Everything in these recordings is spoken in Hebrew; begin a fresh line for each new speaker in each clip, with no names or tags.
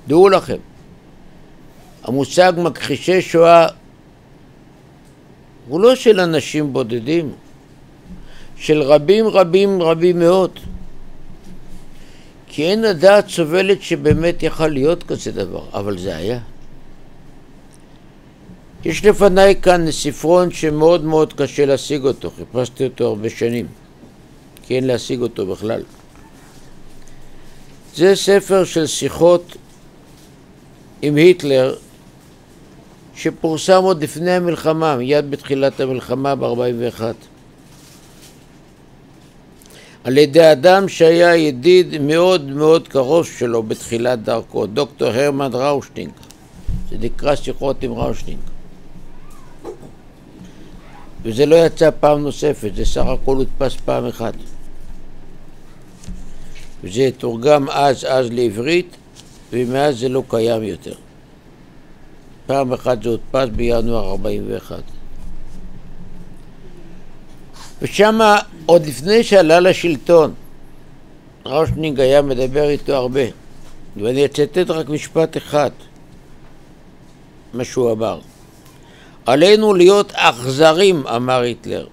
דעו לכם, המושג מכחישי שואה הוא לא של אנשים בודדים, של רבים רבים רבים מאוד. כי אין הדעת סובלת שבאמת יכל להיות כזה דבר, אבל זה היה. יש לפניי כאן ספרון שמאוד מאוד קשה להשיג אותו, חיפשתי אותו הרבה שנים, כי אין להשיג אותו בכלל. זה ספר של שיחות עם היטלר, שפורסם עוד לפני המלחמה, מיד בתחילת המלחמה ב-41. על ידי אדם שהיה ידיד מאוד מאוד קרוב שלו בתחילת דרכו, דוקטור הרמן ראושטינג. זה נקרא שיחות עם ראושטינג. וזה לא יצא פעם נוספת, זה סך הכל הודפס פעם אחת. וזה תורגם אז לעברית, ומאז זה לא קיים יותר. פעם אחת זה הודפס בינואר 41. ושם עוד לפני שעלה לשלטון, ראושטינג היה מדבר איתו הרבה. ואני אצטט רק משפט אחד, מה שהוא אמר. עלינו להיות אכזרים, אמר היטלר.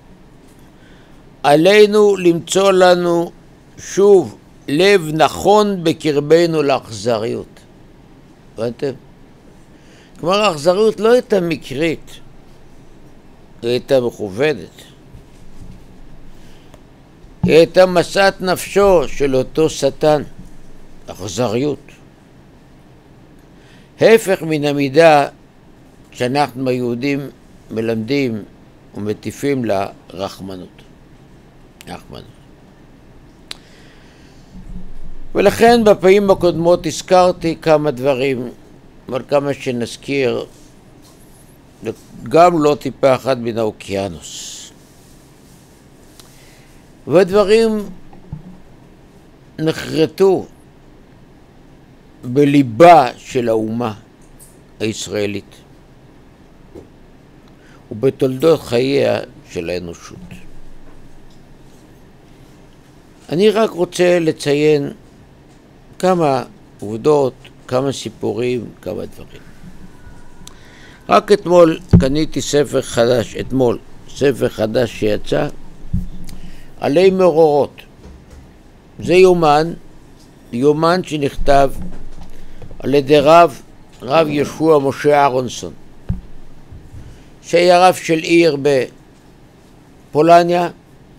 עלינו למצוא לנו שוב לב נכון בקרבנו לאכזריות. הבנתם? כלומר, האכזריות לא הייתה מקרית, היא הייתה מכוונת. היא הייתה משאת נפשו של אותו שטן, אכזריות. ההפך מן המידה שאנחנו היהודים מלמדים ומטיפים לה רחמנות. ולכן בפעמים הקודמות הזכרתי כמה דברים, אבל כמה שנזכיר, גם לא טיפה אחת מן האוקיינוס. והדברים נחרטו בליבה של האומה הישראלית ובתולדות חייה של האנושות. אני רק רוצה לציין כמה עובדות, כמה סיפורים, כמה דברים. רק אתמול קניתי ספר חדש שיצא, עלי מאורעות. זה יומן שנכתב על ידי רב ישוע משה אהרונסון, שהיה רב של עיר בפולניה.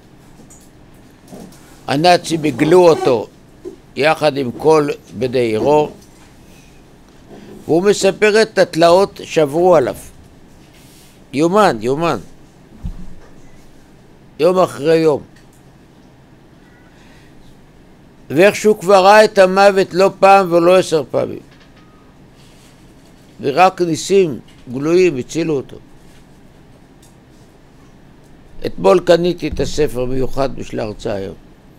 הנאצים הגלו אותו יחד עם כל בני עירו, והוא מספר את התלאות שעברו עליו. יומן, יום אחרי יום. ואיכשהו כבר ראה את המוות לא פעם ולא 10 פעמים. ורק ניסים גלויים הצילו אותו. אתמול קניתי את הספר מיוחד בשביל ההרצאה היום.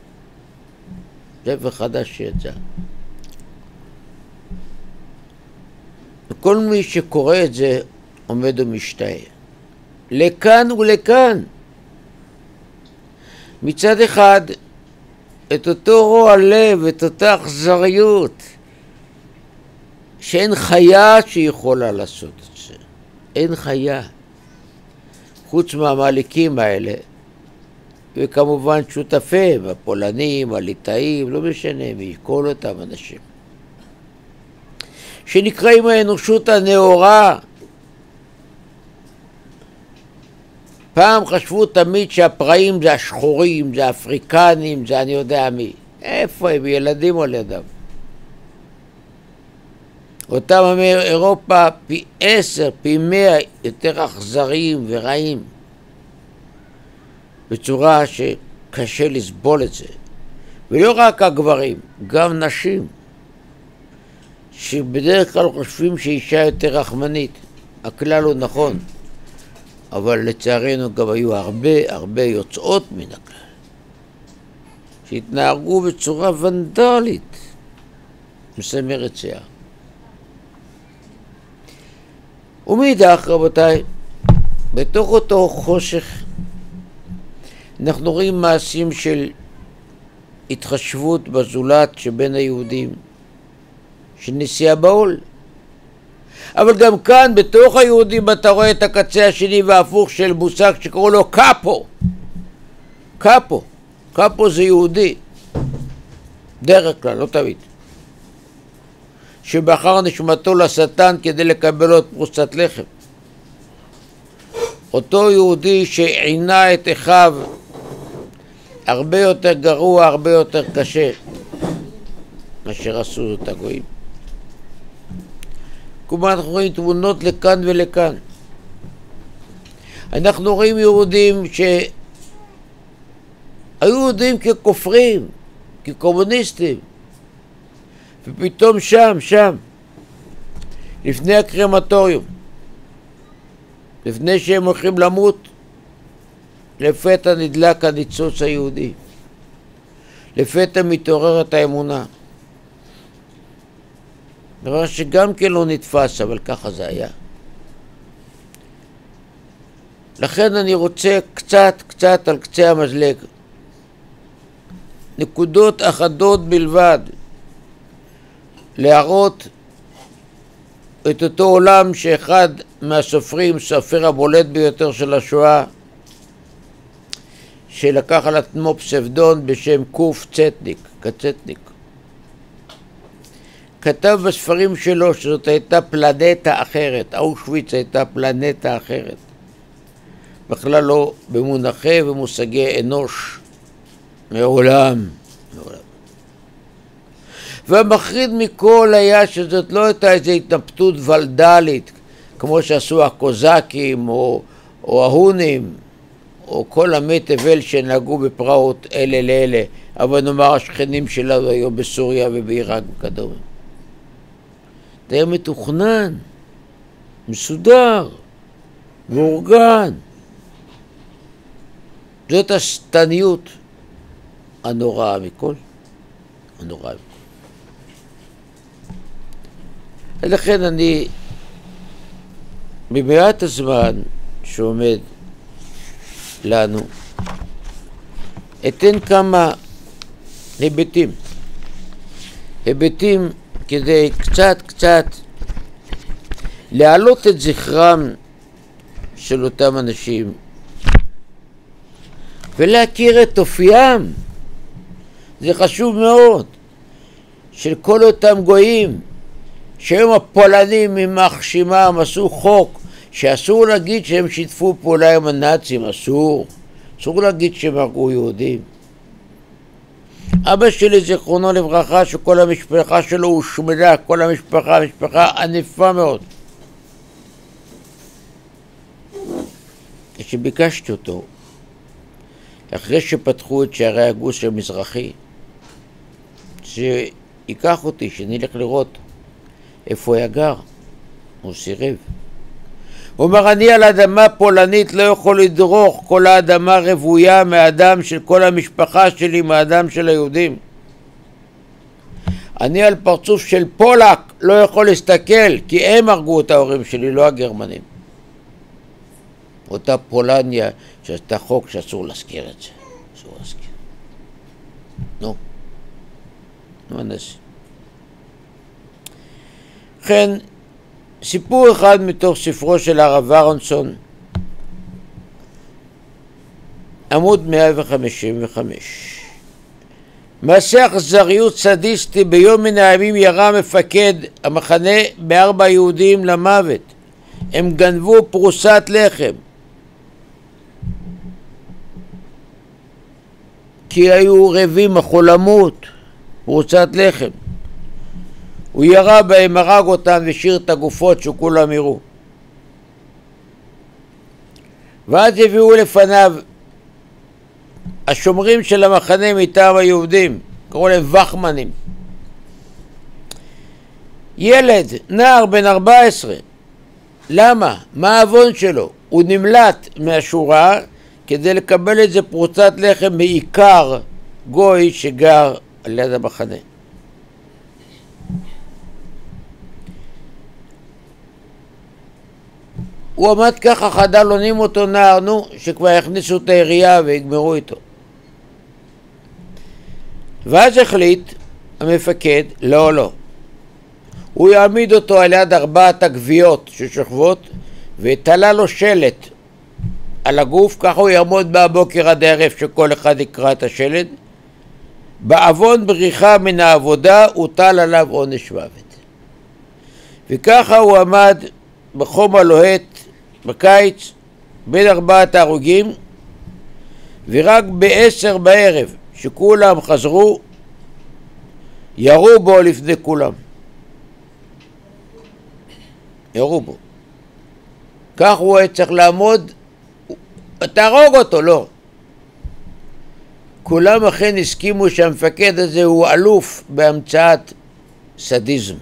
ספר חדש שיצא. וכל מי שקורא את זה עומד ומשתאה. לכאן ולכאן. מצד אחד, את אותו רוע לב, את אותה אכזריות, שאין חיה שיכולה לעשות את זה. אין חיה. חוץ מהמליקים האלה, וכמובן שותפיהם, הפולנים, הליטאים, לא משנה מי, כל אותם אנשים. שנקראים האנושות הנאורה. פעם חשבו תמיד שהפראים זה השחורים, זה האפריקנים, זה אני יודע מי. איפה הם? ילדים על ידם. אותם אומר אירופה פי 10, פי 100 יותר אכזריים ורעים. בצורה שקשה לסבול את זה. ולא רק הגברים, גם נשים. שבדרך כלל חושבים שאישה יותר רחמנית. הכלל הוא נכון. אבל לצערנו גם היו הרבה יוצאות מן הכלל. שהתנהגו בצורה ונדלית. מסמרת שיער. ומאידך, רבותיי, בתוך אותו חושך אנחנו רואים מעשים של התחשבות בזולת שבין היהודים, של נסיעה בעול. אבל גם כאן, בתוך היהודים, אתה רואה את הקצה השני וההפוך של מושג שקראו לו קאפו. קאפו. קאפו זה יהודי. דרך כלל, לא תמיד. שבחר נשמתו לשטן כדי לקבל עוד פרוסת לחם. אותו יהודי שעינה את אחיו הרבה יותר גרוע, הרבה יותר קשה מאשר עשו זאת הגויים. כלומר אנחנו רואים תמונות לכאן ולכאן. אנחנו רואים יהודים שהיו יהודים ככופרים, כקומוניסטים, ופתאום שם, לפני הקרמטוריום, לפני שהם הולכים למות, לפתע נדלק הניצוץ היהודי. לפתע מתעוררת האמונה. דבר שגם כן לא נתפס, אבל ככה זה היה. לכן אני רוצה קצת על קצה המזלג. נקודות אחדות בלבד. להראות את אותו עולם שאחד מהסופרים, סופר הבולט ביותר של השואה, שלקח על עצמו פסבדון בשם קוף צטניק, קצטניק. כתב בספרים שלו שזאת הייתה פלנטה אחרת, אושוויץ הייתה פלנטה אחרת. בכלל לא במונחי ומושגי אנוש, מעולם. והמחריד מכל היה שזאת לא הייתה איזו התנפטות ולדלית, כמו שעשו הקוזקים או ההונים, או כל עמי תבל שנהגו בפרעות אלה לאלה, אבל נאמר השכנים שלנו היום בסוריה ובעיראק וכדומה. זה היה מתוכנן, מסודר, מאורגן. זאת השטניות הנוראה מכל. הנוראה מכל. ולכן אני, במעט הזמן שעומד לנו, אתן כמה היבטים כדי קצת להעלות את זכרם של אותם אנשים ולהכיר את אופיים. זה חשוב מאוד, של כל אותם גויים שהיום הפולנים ממח שמם עשו חוק שאסור להגיד שהם שיתפו פעולה עם הנאצים, אסור להגיד שהם הרגו יהודים. אבא שלי זיכרונו לברכה שכל המשפחה שלו הושמדה, כל המשפחה ענפה מאוד. כשביקשתי אותו, אחרי שפתחו את שערי הגוש המזרחי, שיקח אותי, שנלך לראות איפה היה גר, הוא סירב. הוא אומר, אני על אדמה פולנית לא יכול לדרוך, כל האדמה רבויה מהאדם של כל המשפחה שלי, מהאדם של היהודים. אני על פרצוף של פולק לא יכול להסתכל, כי הם הרגו את ההורים שלי, לא הגרמנים. אותה פולניה שעשתה חוק שאסור להזכיר את זה. אסור להזכיר. נו. נו, אנשים. לכן, סיפור אחד מתוך ספרו של הרב אהרונסון, עמוד 155. מעשה אכזריות סדיסטי, ביום מן הימים ירה מפקד המחנה ב4 יהודים למוות. הם גנבו פרוסת לחם. כי היו רבים החולמות, פרוסת לחם. הוא ירה בהם, הרג אותם ושאיר את הגופות שכולם יראו. ואז הביאו לפניו השומרים של המחנה מטעם היהודים, קראו להם וחמנים. ילד, נער בן 14, למה? מה העוון שלו? הוא נמלט מהשורה כדי לקבל איזה פרוצת לחם מעיקר גוי שגר על יד המחנה. הוא עמד ככה, חדל עונים אותו נער, שכבר הכניסו את העירייה והגמרו איתו. ואז החליט המפקד, לא, הוא יעמיד אותו על יד 4 הגוויות ששוכבות ותלה לו שלט על הגוף, ככה הוא יעמוד מהבוקר עד הערב שכל אחד יקרא את השלט. בעוון בריחה מן העבודה הוטל עליו עונש מוות. וככה הוא עמד בחום הלוהט בקיץ בין 4 ההרוגים, ורק ב10 בערב שכולם חזרו ירו בו לפני כולם. ירו בו. כך הוא היה צריך לעמוד, תהרוג אותו, לא. כולם אכן הסכימו שהמפקד הזה הוא אלוף בהמצאת סדיזם.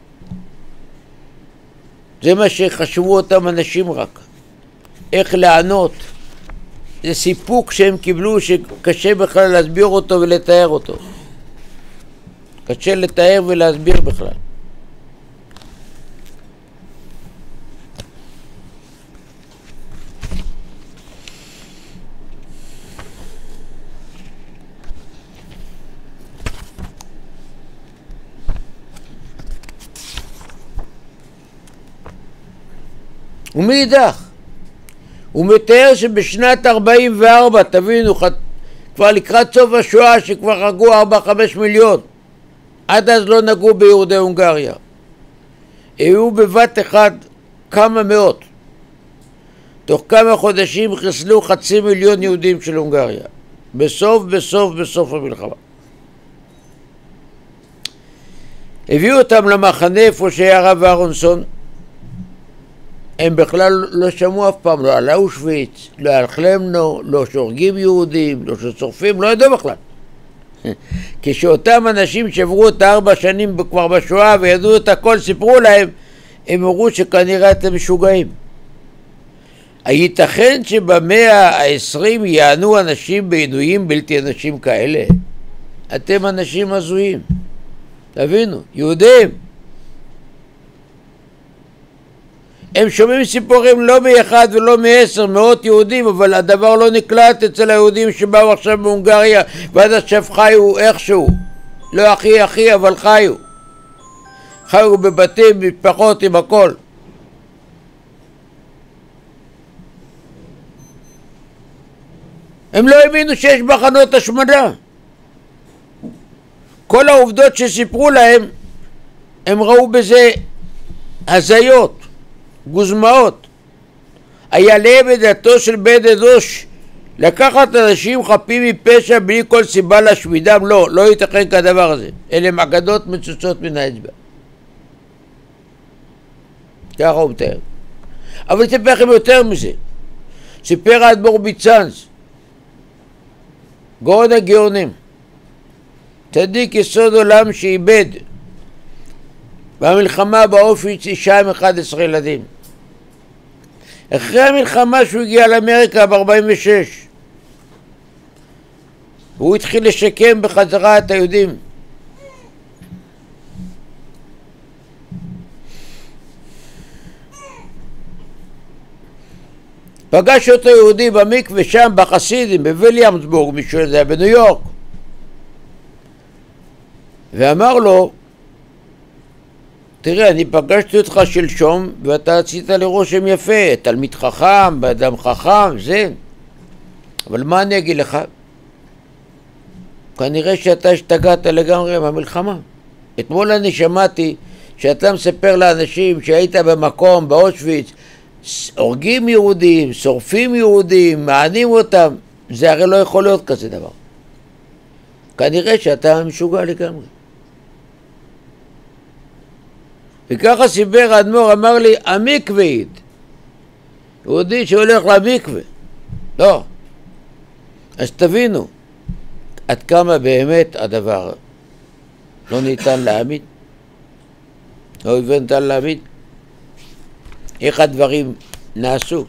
זה מה שחשבו אותם אנשים רק. איך לענות. זה סיפוק שהם קיבלו שקשה בכלל להסביר אותו ולתאר אותו. קשה לתאר ולהסביר בכלל. ומאידך, הוא מתאר שבשנת 44, תבינו, כבר לקראת סוף השואה שכבר הרגו 4-5 מיליון, עד אז לא נגעו ביהודי הונגריה. היו בבת אחד כמה מאות. תוך כמה חודשים חיסלו 500,000 יהודים של הונגריה. בסוף המלחמה. הביאו אותם למחנה איפה שהיה הרב אהרונסון. הם בכלל לא שמעו אף פעם, לא על אושוויץ, לא על חלמנו, לא שהורגים יהודים, לא ששורפים, לא ידעו בכלל. כשאותם אנשים שעברו את 4 שנים כבר בשואה וידעו את הכל, סיפרו להם, הם אמרו שכנראה אתם משוגעים. הייתכן שבמאה ה-20 יענו אנשים בעינויים בלתי אנשים כאלה? אתם אנשים הזויים. תבינו, יהודים. הם שומעים סיפורים לא מ1 ולא מ10, מאות יהודים, אבל הדבר לא נקלט אצל היהודים שבאו עכשיו בהונגריה ועד עכשיו חיו איכשהו. לא הכי, אבל חיו. חיו בבתים, משפחות, עם הכל. הם לא האמינו שיש מחנות השמדה. כל העובדות שסיפרו להם, הם ראו בזה הזיות. גוזמאות. היעלה בדעתו של בן אנוש לקחת אנשים חפים מפשע בלי כל סיבה להשמידם? לא ייתכן כדבר הזה. אלה אגדות מצוצות מן האצבע. ככה הוא מתאר. אבל סיפר לכם יותר מזה. סיפר האדמו"ר מצאנז, גאון הגאונים, צדיק יסוד עולם שאיבד במלחמה באושוויץ אישה עם 11 ילדים. אחרי המלחמה שהוא הגיע לאמריקה ב-46, הוא התחיל לשקם בחזרה את היהודים. פגש אותו יהודי במקווה שם בחסידים בוויליאמסבורג, מישהו יודע, בניו יורק, ואמר לו, תראה, אני פגשתי אותך שלשום ואתה עשית לי רושם יפה, תלמיד חכם, באדם חכם, זה. אבל מה אני אגיד לך? כנראה שאתה השתגעת לגמרי מהמלחמה. אתמול אני שמעתי שאתה מספר לאנשים שהיית במקום, באושוויץ, הורגים יהודים, שורפים יהודים, מענים אותם. זה הרי לא יכול להיות כזה דבר. כנראה שאתה משוגע לגמרי. וככה סיבר האדמו"ר, אמר לי, המקווית, יהודי שהולך למקווה. לא. אז תבינו, עד כמה באמת הדבר לא ניתן להעמיד. לא ניתן להעמיד. איך הדברים נעשו.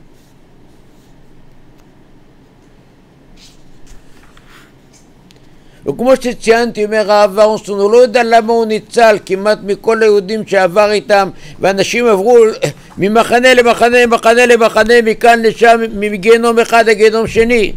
וכמו שציינתי, אומר הרב אהרונסון, הוא לא יודע למה הוא ניצל כמעט מכל היהודים שעבר איתם, ואנשים עברו ממחנה למחנה, מחנה למחנה, מכאן לשם, מגיהנום אחד לגיהנום שני,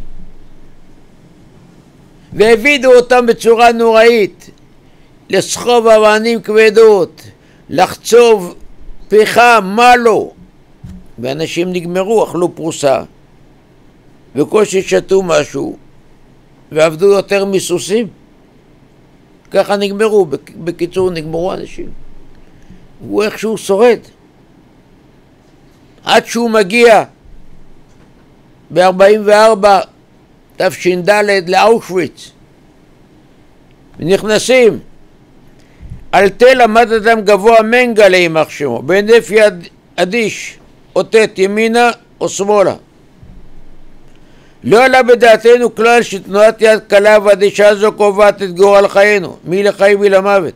והבידו אותם בצורה נוראית, לסחוב אבנים כבדות, לחצוב פחם, מה לא? ואנשים נגמרו, אכלו פרוסה, וקושי שתו משהו, ועבדו יותר מסוסים. ככה נגמרו, בקיצור נגמרו אנשים. הוא איכשהו שורד. עד שהוא מגיע ב-44 תש"ד לאושוויץ. ונכנסים. על תל עמד אדם גבוה מנגלה יימח שמו, בהינף יד אדיש, אותת ימינה או שמאלה. לא עלה בדעתנו כלל שתנועת יד קלה ואדישה זו קובעת את גורל חיינו, מי לחיים מי למוות.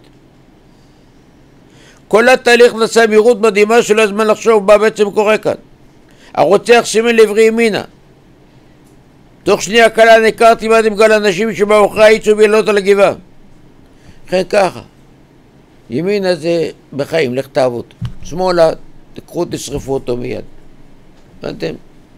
כל התהליך נעשה מהירות מדהימה שלא הזמן לחשוב מה בעצם קורה כאן. הרוצח סימן לעברי ימינה. תוך שנייה קלה נעקרתי מיד עם גל אנשים שבאו אחרי יצאו בלילות על הגבעה. לכן ככה, ימינה זה בחיים, לך תעבוד. שמאלה, תקחו תשרפו אותו מיד. הבנתם?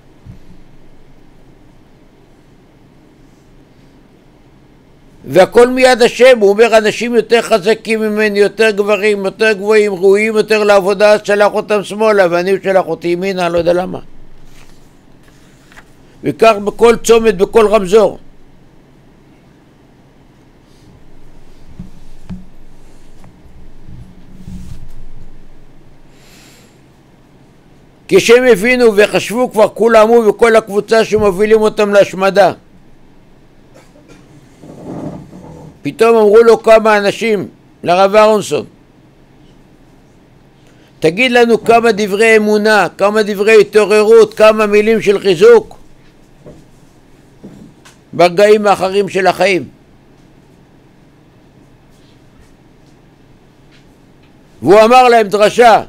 והכל מיד השם, הוא אומר אנשים יותר חזקים ממני, יותר גברים, יותר גבוהים, ראויים יותר לעבודה, שלח אותם שמאלה ואני שלח אותי ימינה, אני לא יודע למה. וכך בכל צומת, בכל רמזור. כשהם הבינו וחשבו כבר כולם הוא וכל הקבוצה שמובילים אותם להשמדה. פתאום אמרו לו כמה אנשים, לרב אהרונסון, תגיד לנו כמה דברי אמונה, כמה דברי התעוררות, כמה מילים של חיזוק ברגעים האחרים של החיים. והוא אמר להם דרשה,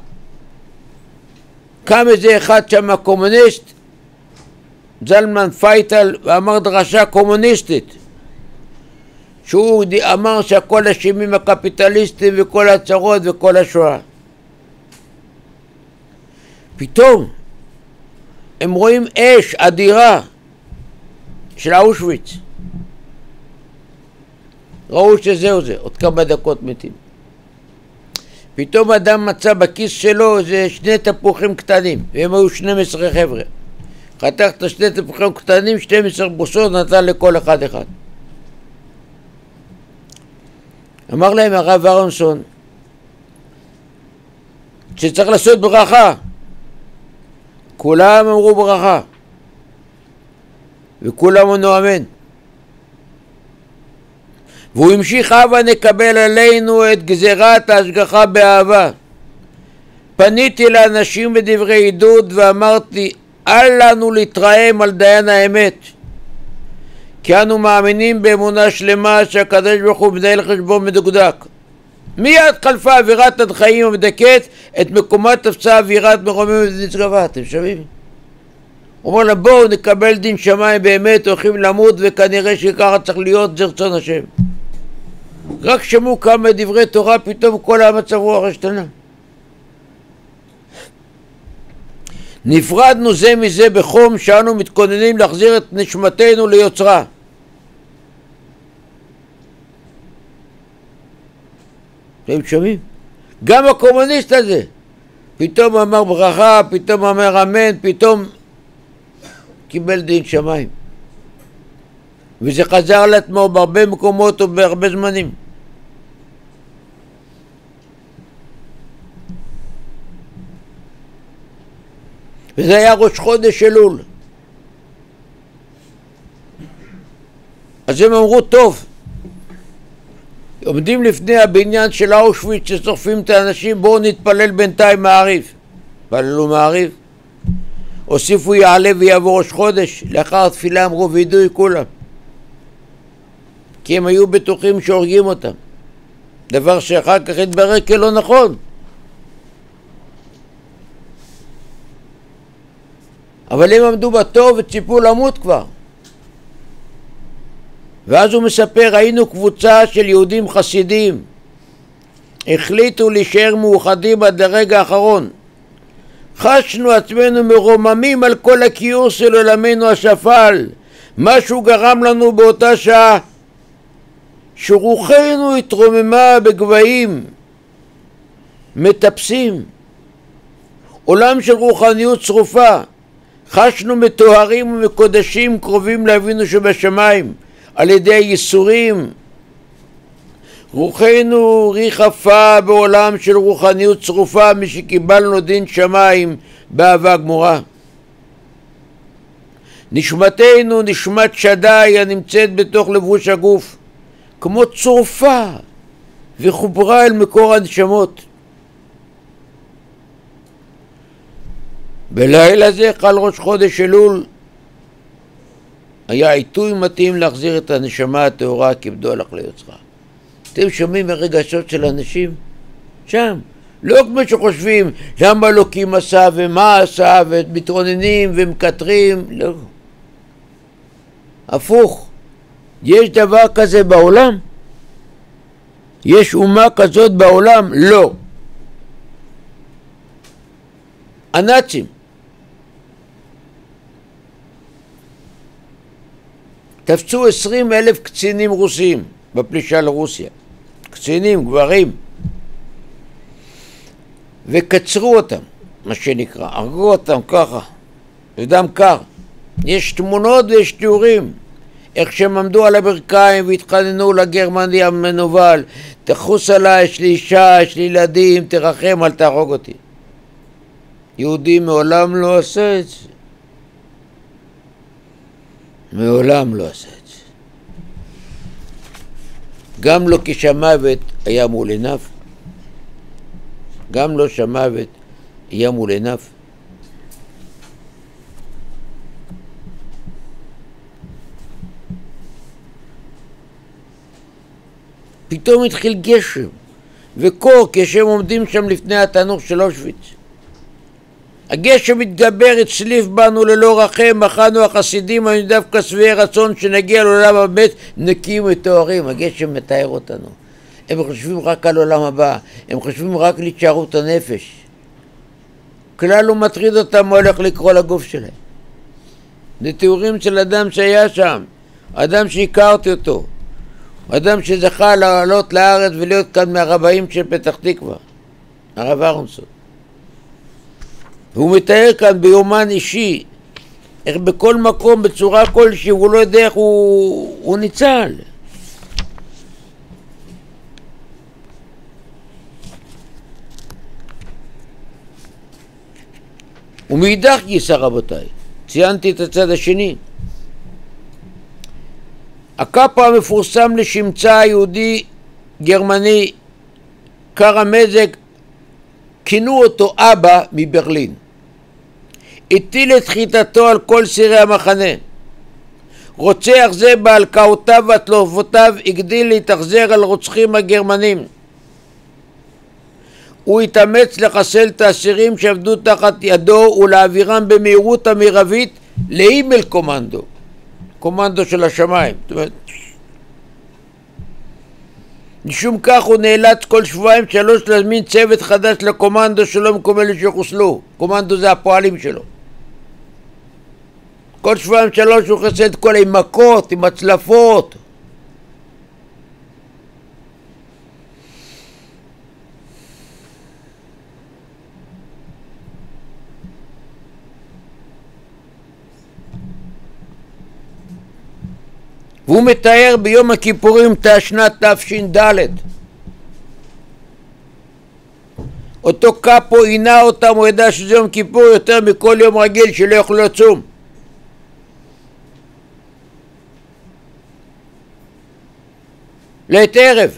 קם איזה אחד שם קומוניסט, זלמן פייטל, ואמר דרשה קומוניסטית, שהוא אמר שהכל אשמים הקפיטליסטים וכל הצרות וכל השואה. פתאום הם רואים אש אדירה של אושוויץ. ראו שזהו זה, עוד כמה דקות מתים. פתאום אדם מצא בכיס שלו איזה 2 תפוחים קטנים, והם היו 12 חבר'ה. חתך את 2 תפוחים קטנים, 12 בוסות, נתן לכל אחד. אמר להם הרב אהרונסון שצריך לעשות ברכה. כולם אמרו ברכה וכולם ענו אמן. והוא המשיך, הבה נקבל עלינו את גזירת ההשגחה באהבה. פניתי לאנשים בדברי עידוד ואמרתי, אל לנו להתרעם על דיין האמת, כי אנו מאמינים באמונה שלמה שהקדוש ברוך הוא מנהל חשבון מדוקדק. מיד חלפה אווירת הדחיים המדכאת, את מקומה תפסה אווירת מרוממת ונצרבה. אתם שומעים? הוא אומר להם, בואו נקבל דין שמיים באמת, הולכים למות וכנראה שככה צריך להיות, זה רצון השם. רק שמעו כמה דברי תורה, פתאום כל המצב רוח השתנה. נפרדנו זה מזה בחום שאנו מתכוננים להחזיר את נשמתנו ליוצרה. אתם שומעים? גם הקומוניסט הזה פתאום אמר ברכה, פתאום אמר אמן, פתאום קיבל דין שמיים. וזה חזר לעצמו בהרבה מקומות ובהרבה זמנים. וזה היה ראש חודש אלול. אז הם אמרו, טוב, עומדים לפני הבניין של אושוויץ ששורפים את האנשים, בואו נתפלל בינתיים מעריב. פללו מעריב, הוסיפו יעלה ויעבור ראש חודש, לאחר התפילה אמרו וידוי כולם, כי הם היו בטוחים שהורגים אותם, דבר שאחר כך התברר כלא נכון. אבל הם עמדו בתור וציפו למות כבר. ואז הוא מספר, היינו קבוצה של יהודים חסידים, החליטו להישאר מאוחדים עד לרגע האחרון. חשנו עצמנו מרוממים על כל הכיעור של עולמנו השפל. משהו גרם לנו באותה שעה שרוחנו התרוממה בגבהים, מטפסים. עולם של רוחניות צרופה. חשנו מטוהרים ומקודשים קרובים לאבינו שבשמיים על ידי הייסורים. רוחנו ריחפה בעולם של רוחניות צרופה משקיבלנו דין שמיים באהבה גמורה. נשמתנו נשמת שדי הנמצאת בתוך לבוש הגוף כמו צרופה וחוברה אל מקור הנשמות. בלילה זה חל ראש חודש אלול היה עיתוי מתאים להחזיר את הנשמה הטהורה כבדו הלך ליוצרה. אתם שומעים הרגשות של אנשים? שם. לא כמו שחושבים למה אלוקים עשה ומה עשה ומתרוננים ומקטרים. לא. הפוך. יש דבר כזה בעולם? יש אומה כזאת בעולם? לא. הנאצים. תפצו 20,000 קצינים רוסים בפלישה לרוסיה. קצינים, גברים. וקצרו אותם, מה שנקרא, הרגו אותם ככה, בדם קר. יש תמונות ויש תיאורים, איך שהם עמדו על הברכיים והתחננו לגרמני המנוול, תחוס עליי, יש לי אישה, יש לי ילדים, תרחם, אל תהרוג אותי. יהודי מעולם לא עשה את זה. מעולם לא עשה את זה. גם לא כשהמוות היה מול עיניו. גם לא שהמוות היה מול עיניו. פתאום התחיל גשם וקור כשהם עומדים שם לפני התנור של אושוויץ. הגשם מתגבר, הצליף בנו ללא רחם, אכלנו החסידים, אני דווקא שבעי רצון שנגיע לעולם המת נקיים וטהורים. הגשם מתאר אותנו. הם חושבים רק על עולם הבא, הם חושבים רק על התשארות הנפש. כלל לא מטריד אותם מה הולך לקרוא לגוף שלהם. זה תיאורים של אדם שהיה שם, אדם שהכרתי אותו, אדם שזכה לעלות לארץ ולהיות כאן מהרבאים של פתח תקווה, הרב אהרונסון. והוא מתאר כאן ביומן אישי, איך בכל מקום, בצורה כלשהי, הוא לא יודע איך הוא ניצל. ומאידך גיסא רבותיי, ציינתי את הצד השני. הקאפה המפורסם לשמצה יהודי גרמני קרמזק, כינו אותו אבא מברלין. הטיל את חיטתו על כל סירי המחנה. רוצח זה בהלקאותיו והתלופותיו הגדיל להתאכזר על רוצחים הגרמנים. הוא התאמץ לחסל את האסירים שעבדו תחת ידו ולהעבירם במהירות המרבית להימל קומנדו, קומנדו של השמיים. זאת אומרת, משום כך הוא נאלץ כל שבועיים 3 להזמין צוות חדש לקומנדו שלא מקומל שחוסלו. קומנדו זה הפועלים שלו. כל שבועיים 3 הוא חסל את כל עם מכות, עם הצלפות. והוא מתאר ביום הכיפורים שנת תש"ד. אותו קאפו עינה אותם, הוא ידע שזה יום כיפור יותר מכל יום רגיל שלא יוכלו לצום. לעת ערב.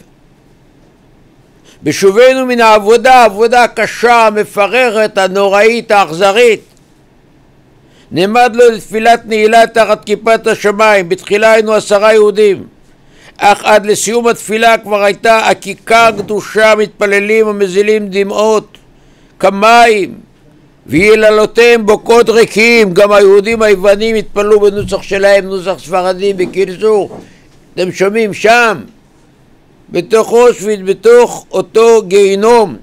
בשובנו מן העבודה, העבודה הקשה, המפררת, הנוראית, האכזרית, נעמד לו לתפילת נעילה תחת כיפת השמיים. בתחילה היינו 10 יהודים, אך עד לסיום התפילה כבר הייתה הכיכר קדושה, מתפללים ומזילים דמעות כמים ויללותיהם בוקות ריקים. גם היהודים היוונים התפללו בנוסח שלהם, נוסח ספרדי בקיצור. אתם שומעים שם בתוך אושוויץ, בתוך אותו גיהינום,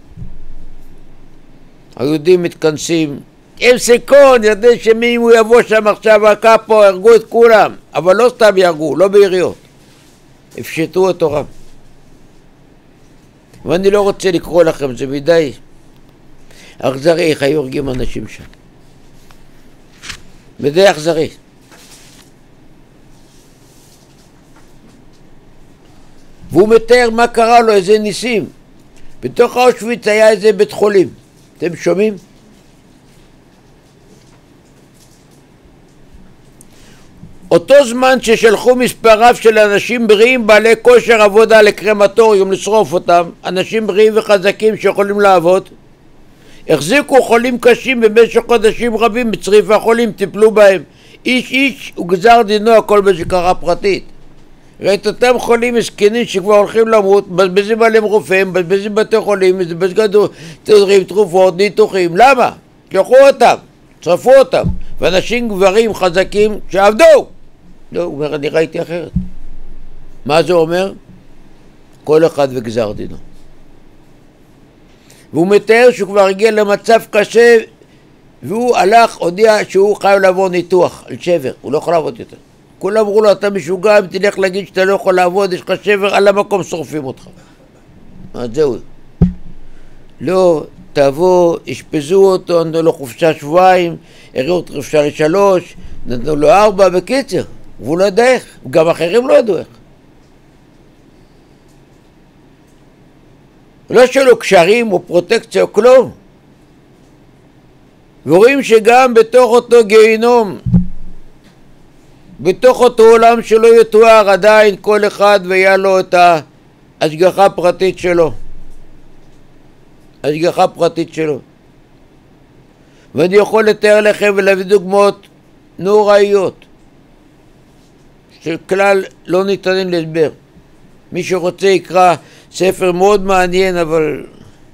היהודים מתכנסים. הם סיכון, יודע שמי אם הוא יבוא שם עכשיו הקאפו, הרגו את כולם, אבל לא סתם ירגו, לא ביריות, הפשטו את תורם. ואני לא רוצה לקרוא לכם, זה מדי אכזרי, איך היו הורגים אנשים שם. מדי אכזרי. והוא מתאר מה קרה לו, איזה ניסים. בתוך אושוויץ היה איזה בית חולים. אתם שומעים? אותו זמן ששלחו מספר רב של אנשים בריאים בעלי כושר עבודה לקרמטוריום לשרוף אותם, אנשים בריאים וחזקים שיכולים לעבוד, החזיקו חולים קשים במשך חודשים רבים בצריף החולים, טיפלו בהם. איש איש וגזר דינו, הכל בזכרה פרטית. ראית אותם חולים מסכנים שכבר הולכים למות, מבזבזים עליהם רופאים, מבזבזים בתי חולים, מבזבזים תרופות, ניתוחים. למה? שלחו אותם, צרפו אותם. ואנשים גברים חזקים שעבדו. לא, הוא אומר, אני ראיתי אחרת. מה זה אומר? כל אחד וגזר דינו. והוא מתאר שהוא כבר הגיע למצב קשה, והוא הלך, הודיע שהוא חייב לעבור ניתוח על שבר, הוא לא יכול לעבוד יותר. כולם אמרו לו, אתה משוגע, אם תלך להגיד שאתה לא יכול לעבוד, יש לך שבר, על המקום שורפים אותך. אז זהו. לא, תבוא, ישפזו אותו, נתנו לו חופשה שבועיים, הראו את חופשה ל3, נתנו לו 4, בקיצר. והוא לא יודע איך, גם אחרים לא ידעו איך. לא שלו קשרים או פרוטקציה או כלום. ורואים שגם בתוך אותו גיהינום, בתוך אותו עולם שלא יתואר, עדיין כל אחד והיה לו את ההשגחה הפרטית שלו. השגחה פרטית שלו. ואני יכול לתאר לכם ולהביא דוגמאות נוראיות שכלל לא ניתנים להסבר. מי שרוצה יקרא ספר מאוד מעניין, אבל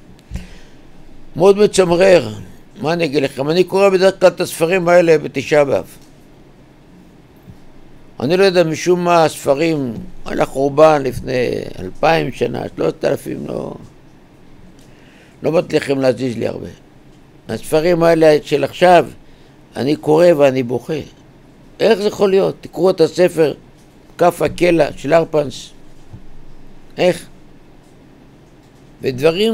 מאוד מצמרר. מה אני אגיד לכם? אני קורא בדרך כלל את הספרים האלה בתשעה באב. אני לא יודע משום מה הספרים על החורבן לפני 2000 שנה, 3,000, לא מצליחים להזיז לי הרבה. הספרים האלה של עכשיו, אני קורא ואני בוכה. איך זה יכול להיות? תקראו את הספר כף הקלע של ארפנס. איך? ודברים,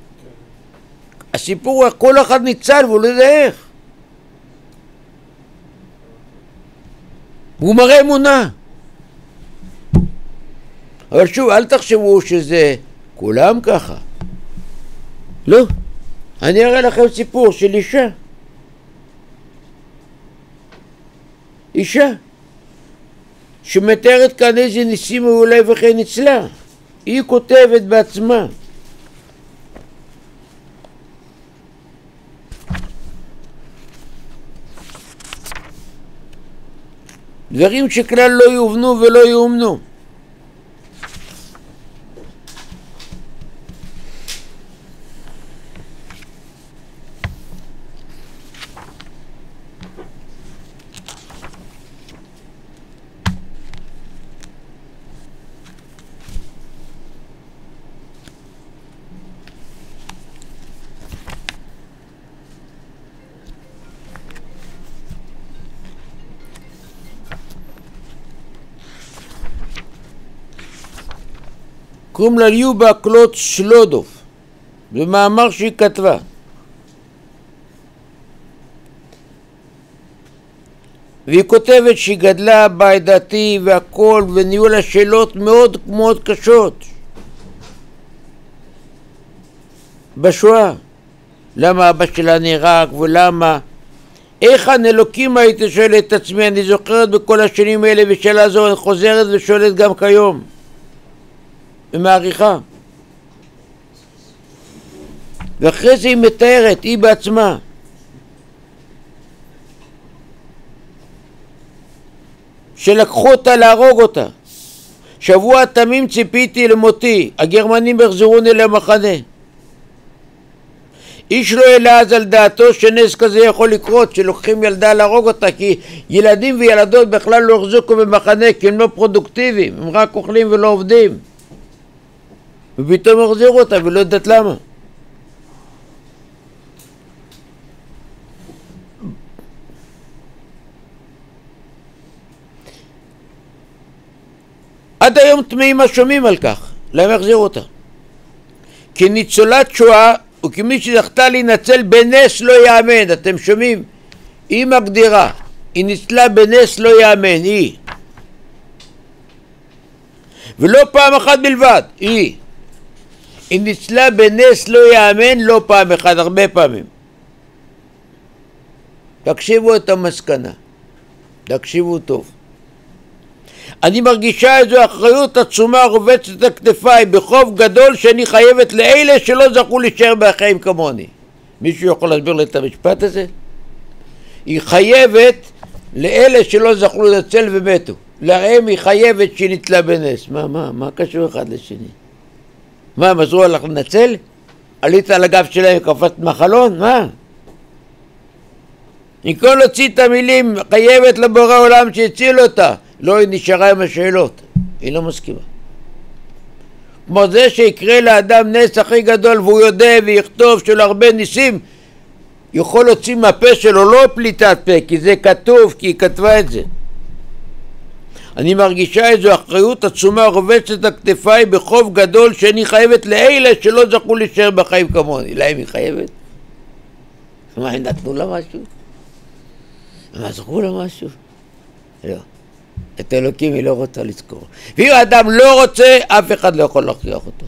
הסיפור הוא כל אחד ניצל והוא לא יודע איך. הוא מראה אמונה. אבל שוב, אל תחשבו שזה כולם ככה. לא. אני אראה לכם סיפור של אישה. אישה שמתארת כאן איזה ניסים ואולי וכן ניצלה. היא כותבת בעצמה. דברים שכלל לא יובנו ולא יאומנו. קוראים לה ליובה קלוט שלודוב, במאמר שהיא כתבה. והיא כותבת שהיא גדלה בית דתי והכל, וניהול השאלות מאוד מאוד קשות בשואה. למה אבא שלה נהרג ולמה? איך הנלוקים הייתי שואלת את עצמי, אני זוכרת בכל השנים האלה, ושאלה זו חוזרת ושואלת גם כיום. ומעריכה. ואחרי זה היא מתארת, היא בעצמה. שלקחו אותה להרוג אותה. שבוע תמים ציפיתי למותי, הגרמנים החזירוני למחנה. איש לא העלה אז על דעתו שנס כזה יכול לקרות, שלוקחים ילדה להרוג אותה, כי ילדים וילדות בכלל לא החזיקו במחנה, כי הם לא פרודוקטיביים, הם רק אוכלים ולא עובדים. ופתאום החזירו אותה ולא יודעת למה. עד היום תמאים השומעים על כך, למה החזירו אותה? כניצולת שואה וכמי שזכתה להינצל בנס לא יאמן. אתם שומעים? היא מגדירה, היא ניצלה בנס לא יאמן, היא. ולא פעם אחת בלבד, היא ניצלה בנס לא יאמן, לא פעם אחת, הרבה פעמים. תקשיבו את המסקנה, תקשיבו טוב. אני מרגישה איזו אחריות עצומה רובצת על כתפיי בחוב גדול שאני חייבת לאלה שלא זכו להישאר בחיים כמוני. מישהו יכול להסביר לי את המשפט הזה? היא חייבת לאלה שלא זכו לנצל ומתו. להם היא חייבת שהיא ניצלה בנס. מה קשור אחד לשני? מה, הם עזרו לך לנצל? עלית על הגב שלהם, קפצת מהחלון? מה? מכל להוציא את המילים, חייבת לבורא עולם שהציל אותה. לא, היא נשארה עם השאלות. היא לא מסכימה. כמו זה שיקרה לאדם נס הכי גדול והוא יודע ויכתוב של הרבה ניסים, יכול להוציא מהפה שלו לא פליטת פה, כי זה כתוב, כי היא כתבה את זה. אני מרגישה איזו אחריות עצומה רובצת על כתפיי בחוב גדול שאני חייבת לאלה שלא זכו להישאר בחיים כמוני. להם היא חייבת? מה, הם נתנו לה משהו? הם עזרו לה משהו? לא. את אלוקים היא לא רוצה לזכור. ואם האדם לא רוצה, אף אחד לא יכול להכריח אותו.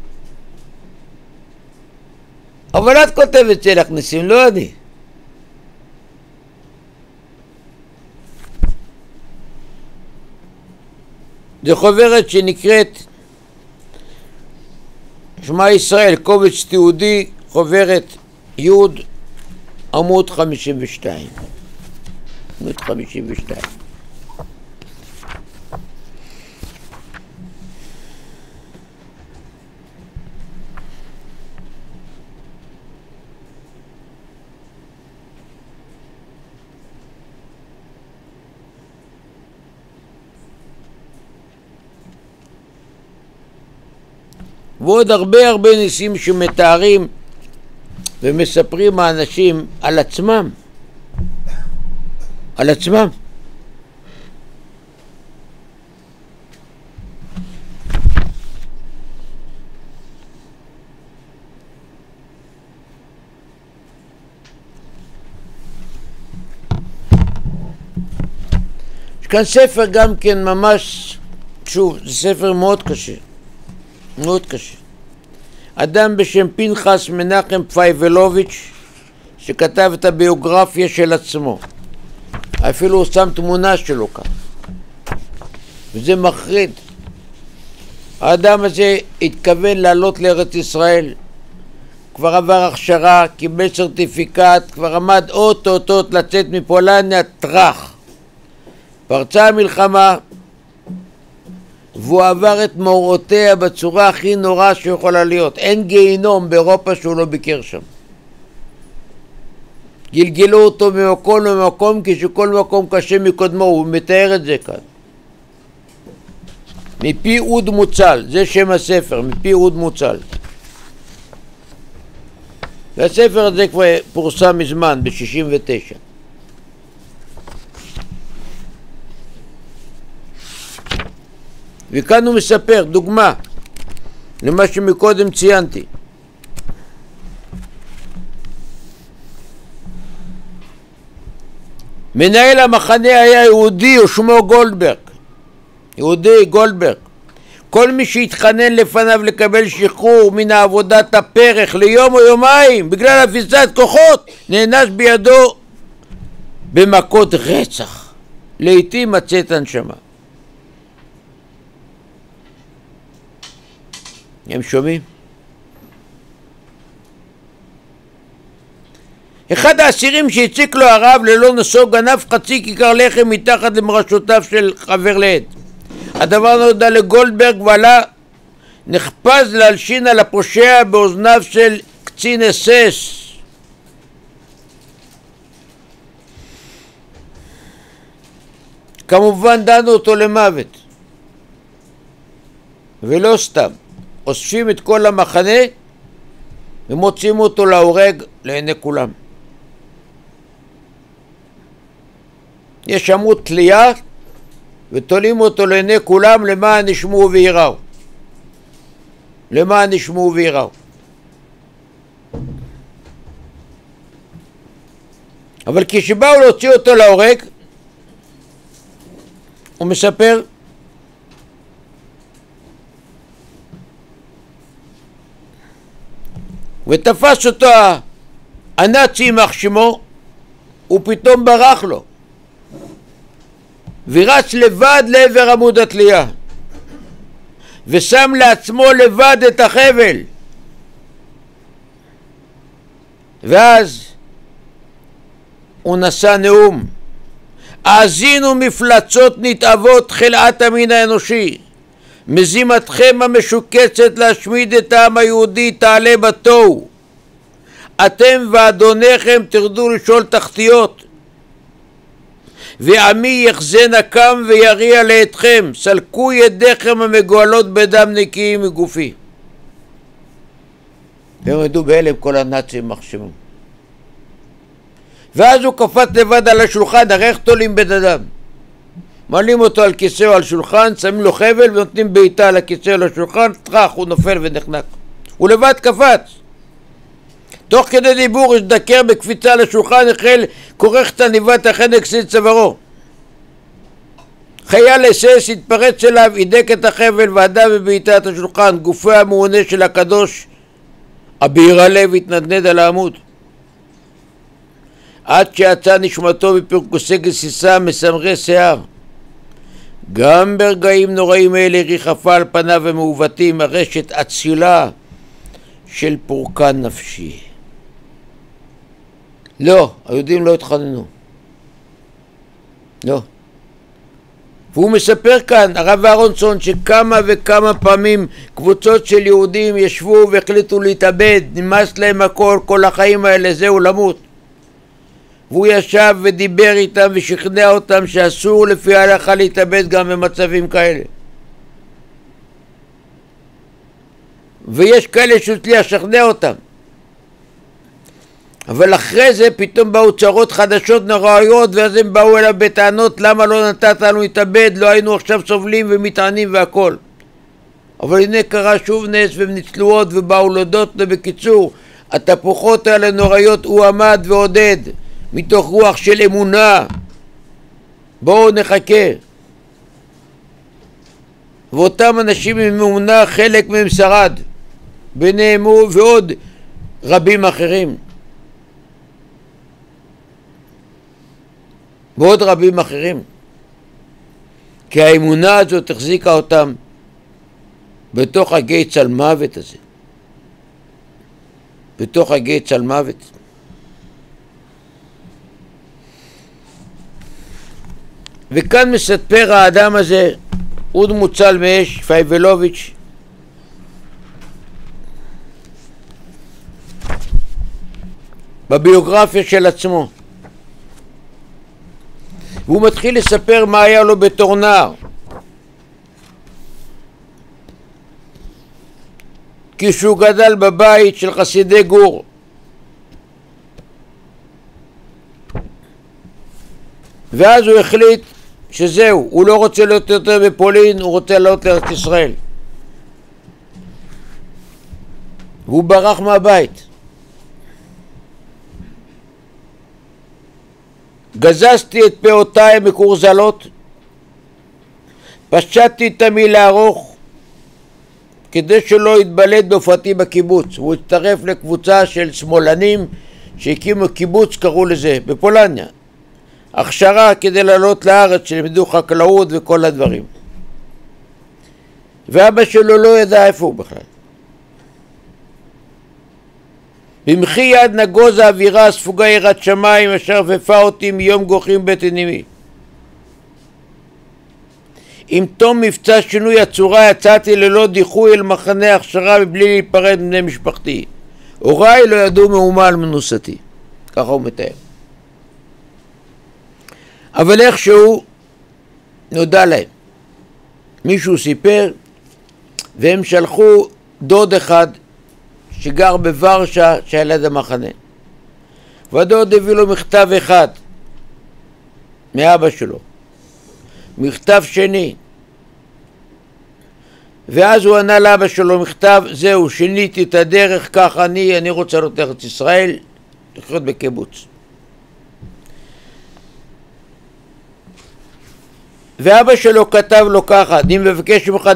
אבל את כותבת שלך ניסים, לא אני. זו חוברת שנקראת שמע ישראל, קובץ תיעודי, חוברת י' עמוד 52. עמוד 52. ועוד הרבה ניסים שמתארים ומספרים האנשים על עצמם. על עצמם. יש כאן ספר גם כן ממש, שוב, זה ספר מאוד קשה. מאוד קשה. אדם בשם פנחס מנחם פייבלוביץ' שכתב את הביוגרפיה של עצמו. אפילו הוא שם תמונה שלו כאן. וזה מחריד. האדם הזה התכוון לעלות לארץ ישראל. כבר עבר הכשרה, קיבל סרטיפיקט, כבר עמד אוטוטוט לצאת מפולניה, טרח. פרצה המלחמה, והוא עבר את מאורותיה בצורה הכי נוראה שיכולה להיות. אין גיהינום באירופה שהוא לא ביקר שם. גלגלו אותו ממקום למקום, כשכל מקום קשה מקודמו, הוא מתאר את זה כאן. מפי אוד מוצל, זה שם הספר, מפי אוד מוצל. והספר הזה כבר פורסם מזמן, ב-69. וכאן הוא מספר, דוגמה, למה שמקודם ציינתי. מנהל המחנה היה יהודי ושמו גולדברג. יהודי גולדברג. כל מי שהתחנן לפניו לקבל שחרור מן עבודת הפרח ליום או יומיים בגלל אפיסת כוחות, נענש בידו במכות רצח. לעתים מצאת הנשמה. הם שומעים? אחד האסירים שהציק לו הרב ללא נסוג גנב חצי כיכר לחם מתחת למרשותיו של חבר לעד. הדבר נודע לגולדברג ועלה נחפז להלשין על הפושע באוזניו של קצין אס-אס. כמובן דנו אותו למוות. ולא סתם. אוספים את כל המחנה ומוצאים אותו להורג לעיני כולם. יש עמוד תלייה ותולים אותו לעיני כולם למען ישמעו ויראו. למען ישמעו ויראו. אבל כשבאו להוציא אותו להורג, הוא מספר, ותפס אותו הנאצי יימח שמו, הוא פתאום ברח לו ורץ לבד לעבר עמוד התלייה ושם לעצמו לבד את החבל, ואז הוא נשא נאום: האזינו מפלצות נתעבות חלאת המין האנושי, מזימתכם המשוקצת להשמיד את העם היהודי תעלה בתוהו. אתם ואדוניכם תרדו לשאול תחתיות, ועמי יחזה נקם ויריע לאתכם, סלקו ידיכם המגואלות בדם נקיים מגופי. והם עמדו בהלם כל הנאצים מחשבים. ואז הוא קפץ לבד על השולחן, הרי איך תולים בן אדם? מעלים אותו על כיסא או על שולחן, שמים לו חבל ונותנים בעיטה על הכיסא או על השולחן, טרח, הוא נופל ונחנק. הוא לבד קפץ. תוך כדי דיבור השדקר בקפיצה על השולחן, החל כורך את עניבת החנק סביב צווארו. חייל אס התפרץ אליו, הידק את החבל ועדה בבעיטה את השולחן. גופו המעונה של הקדוש אביר הלב התנדנד על העמוד, עד שיצא נשמתו בפרקוסי גסיסה מסמרי שיער. גם ברגעים נוראים אלה ריחפה על פניו המעוותים הרשת אצילה של פורקן נפשי. לא, היהודים לא התחננו. לא. והוא מספר כאן, הרב אהרונסון, שכמה וכמה פעמים קבוצות של יהודים ישבו והחליטו להתאבד, נמאס להם הכל, כל החיים האלה, זהו למות. והוא ישב ודיבר איתם ושכנע אותם שאסור לפי ההלכה להתאבד גם במצבים כאלה. ויש כאלה שהצליח לשכנע אותם. אבל אחרי זה פתאום באו צרות חדשות נוראיות, ואז הם באו אליו בטענות: למה לא נתת לנו להתאבד, לא היינו עכשיו סובלים ומתענים והכל. אבל הנה קרה שוב נס והם ניצלו עוד ובאו להודות לו. בקיצור, התפוחות האלה נוראיות הוא עמד ועודד מתוך רוח של אמונה. בואו נחכה. ואותם אנשים עם אמונה, חלק מהם שרד, ביניהם הוא ועוד רבים אחרים. ועוד רבים אחרים. כי האמונה הזאת החזיקה אותם בתוך הגיא צל מוות הזה. בתוך הגיא צל מוות. וכאן מספר האדם הזה, עוד מוצל מאש, פייבלוביץ', בביוגרפיה של עצמו. והוא מתחיל לספר מה היה לו בתור נער. כשהוא גדל בבית של חסידי גור. ואז הוא החליט שזהו, הוא לא רוצה להיות יותר בפולין, הוא רוצה לעלות לארץ ישראל. והוא ברח מהבית. גזזתי את פאותיי מקורזלות, פשטתי את המילה ארוך כדי שלא יתבלט בהופעתי בקיבוץ. הוא הצטרף לקבוצה של שמאלנים שהקימו קיבוץ, קראו לזה, בפולניה. הכשרה כדי לעלות לארץ, שלמדו חקלאות וכל הדברים. ואבא שלו לא ידע איפה הוא בכלל. במחי יד נגוז האווירה הספוגה יראת שמיים אשר רפפה אותי מיום גוחים בטן אמי. עם תום מבצע שינוי הצורה יצאתי ללא דיחוי אל מחנה הכשרה מבלי להיפרד מבני משפחתי. הוריי לא ידעו מאומה על מנוסתי. ככה הוא מתאר. אבל איכשהו נודע להם. מישהו סיפר והם שלחו דוד אחד שגר בוורשה שהיה ליד המחנה. והדוד הביא לו מכתב אחד מאבא שלו. מכתב שני. ואז הוא ענה לאבא שלו מכתב: זהו, שיניתי את הדרך, כך אני רוצה לעלות לארץ ישראל, לחיות בקיבוץ. ואבא שלו כתב לו ככה, אני מבקש ממך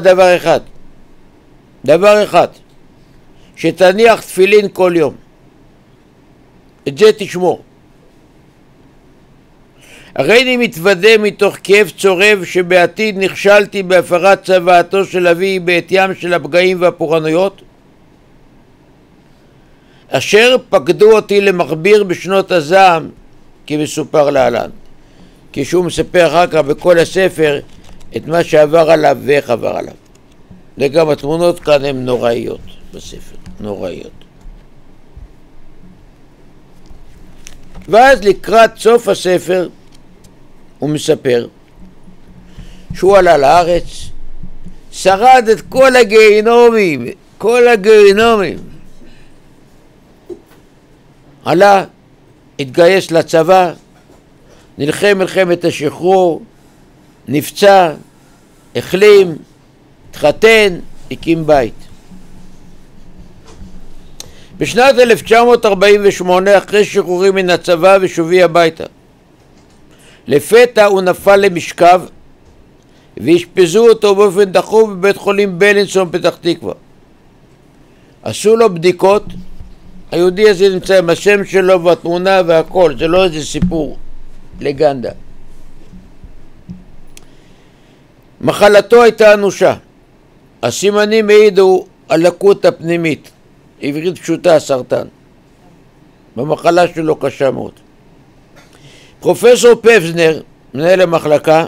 דבר אחד, שתניח תפילין כל יום, את זה תשמור. הרי אני מתוודה מתוך כאב צורב שבעתיד נכשלתי בהפרת צוואתו של אבי בעטיים של הפגעים והפורענויות, אשר פקדו אותי למכביר בשנות הזעם, כי מסופר להלן. כשהוא מספר אחר כך בכל הספר את מה שעבר עליו ואיך עבר עליו. וגם התמונות כאן הן נוראיות בספר, נוראיות. ואז לקראת סוף הספר הוא מספר שהוא עלה לארץ, שרד את כל הגיהינומים, עלה, התגייס לצבא, נלחם מלחמת השחרור, נפצע, החלים, התחתן, הקים בית. בשנת 1948, אחרי שחרורים מן הצבא ושובי הביתה, לפתע הוא נפל למשכב והשפזו אותו באופן דחוף בבית חולים בלינסון פתח תקווה. עשו לו בדיקות, היהודי הזה נמצא עם השם שלו והתמונה והכל, זה לא איזה סיפור לגנדה. מחלתו הייתה אנושה, הסימנים העידו על לקות הפנימית, עברית פשוטה, סרטן. במחלה שלו קשה מאוד. פרופסור פבזנר, מנהל המחלקה,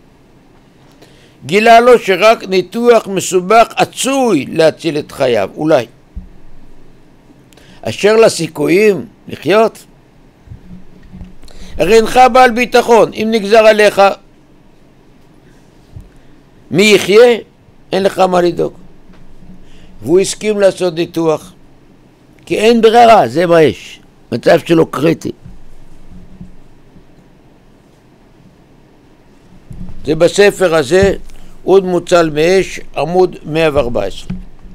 גילה לו שרק ניתוח מסובך עשוי להציל את חייו, אולי. אשר לסיכויים לחיות, הרי אינך בעל ביטחון, אם נגזר עליך מי יחיה, אין לך מה לדאוג. והוא הסכים לעשות ניתוח, כי אין ברירה, זה מה יש, מצב שלו קריטי. זה בספר הזה, עוד מוצל מאש, עמוד 114.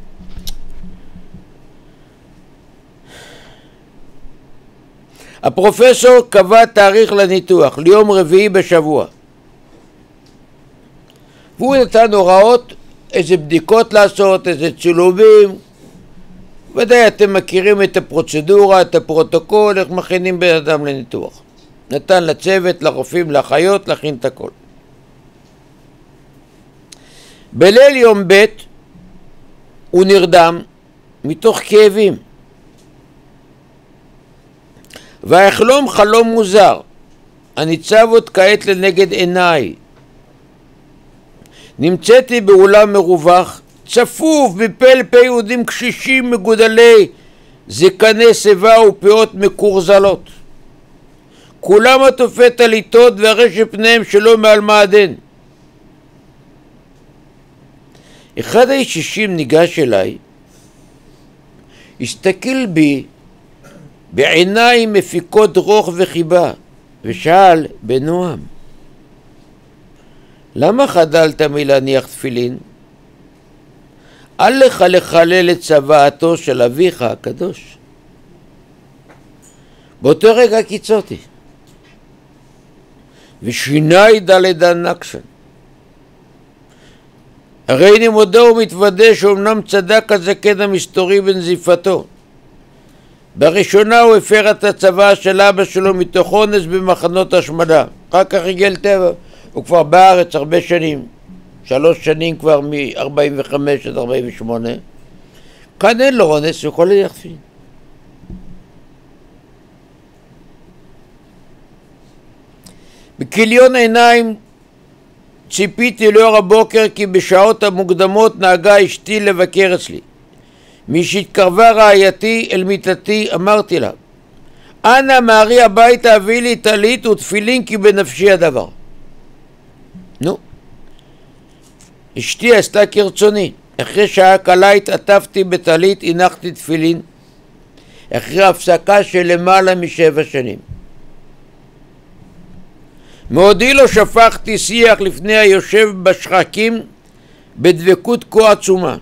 הפרופסור קבע תאריך לניתוח, ליום רביעי בשבוע. והוא נתן הוראות, איזה בדיקות לעשות, איזה צילומים. ודאי אתם מכירים את הפרוצדורה, את הפרוטוקול, איך מכינים בן אדם לניתוח. נתן לצוות, לרופאים, לאחיות, להכין את הכל. בליל יום ב' הוא נרדם מתוך כאבים. והחלום חלום מוזר, הניצב עוד כעת לנגד עיניי. נמצאתי באולם מרווח, צפוף בפה לפה יהודים קשישים מגודלי זקני שיבה ופאות מקורזלות. כולם עטופי טליתות והרש פניהם שלא מעל מעדן. אחד הישישים ניגש אליי, הסתכל בי בעיניים מפיקות רוך וחיבה, ושאל בנועם, למה חדלת מלהניח תפילין? אל לך לחלל את צוואתו של אביך הקדוש. באותו רגע קיצותי, ושיני דלדן נקשן. הרי אני מודה ומתוודה שאומנם צדק הזקן המסתורי בנזיפתו. בראשונה הוא הפר את הצבא של אבא שלו מתוך אונס במחנות השמדה. אחר כך ריגל טבע. הוא כבר בארץ הרבה שנים. 3 שנים כבר מ-45 עד 48. כאן אין לו אונס, הוא יכול להניח תפילין. בכיליון עיניים ציפיתי לאור הבוקר כי בשעות המוקדמות נהגה אשתי לבקר אצלי. משהתקרבה רעייתי אל מיטתי אמרתי לה, אנא מהרי הביתה הביא לי טלית ותפילין כי בנפשי הדבר. נו, אשתי עשתה כרצוני. אחרי שעה קלה התעטפתי בטלית, הנחתי תפילין, אחרי הפסקה של למעלה מ7 שנים. מעודי לא שפכתי שיח לפני היושב בשחקים בדבקות כה עצומה.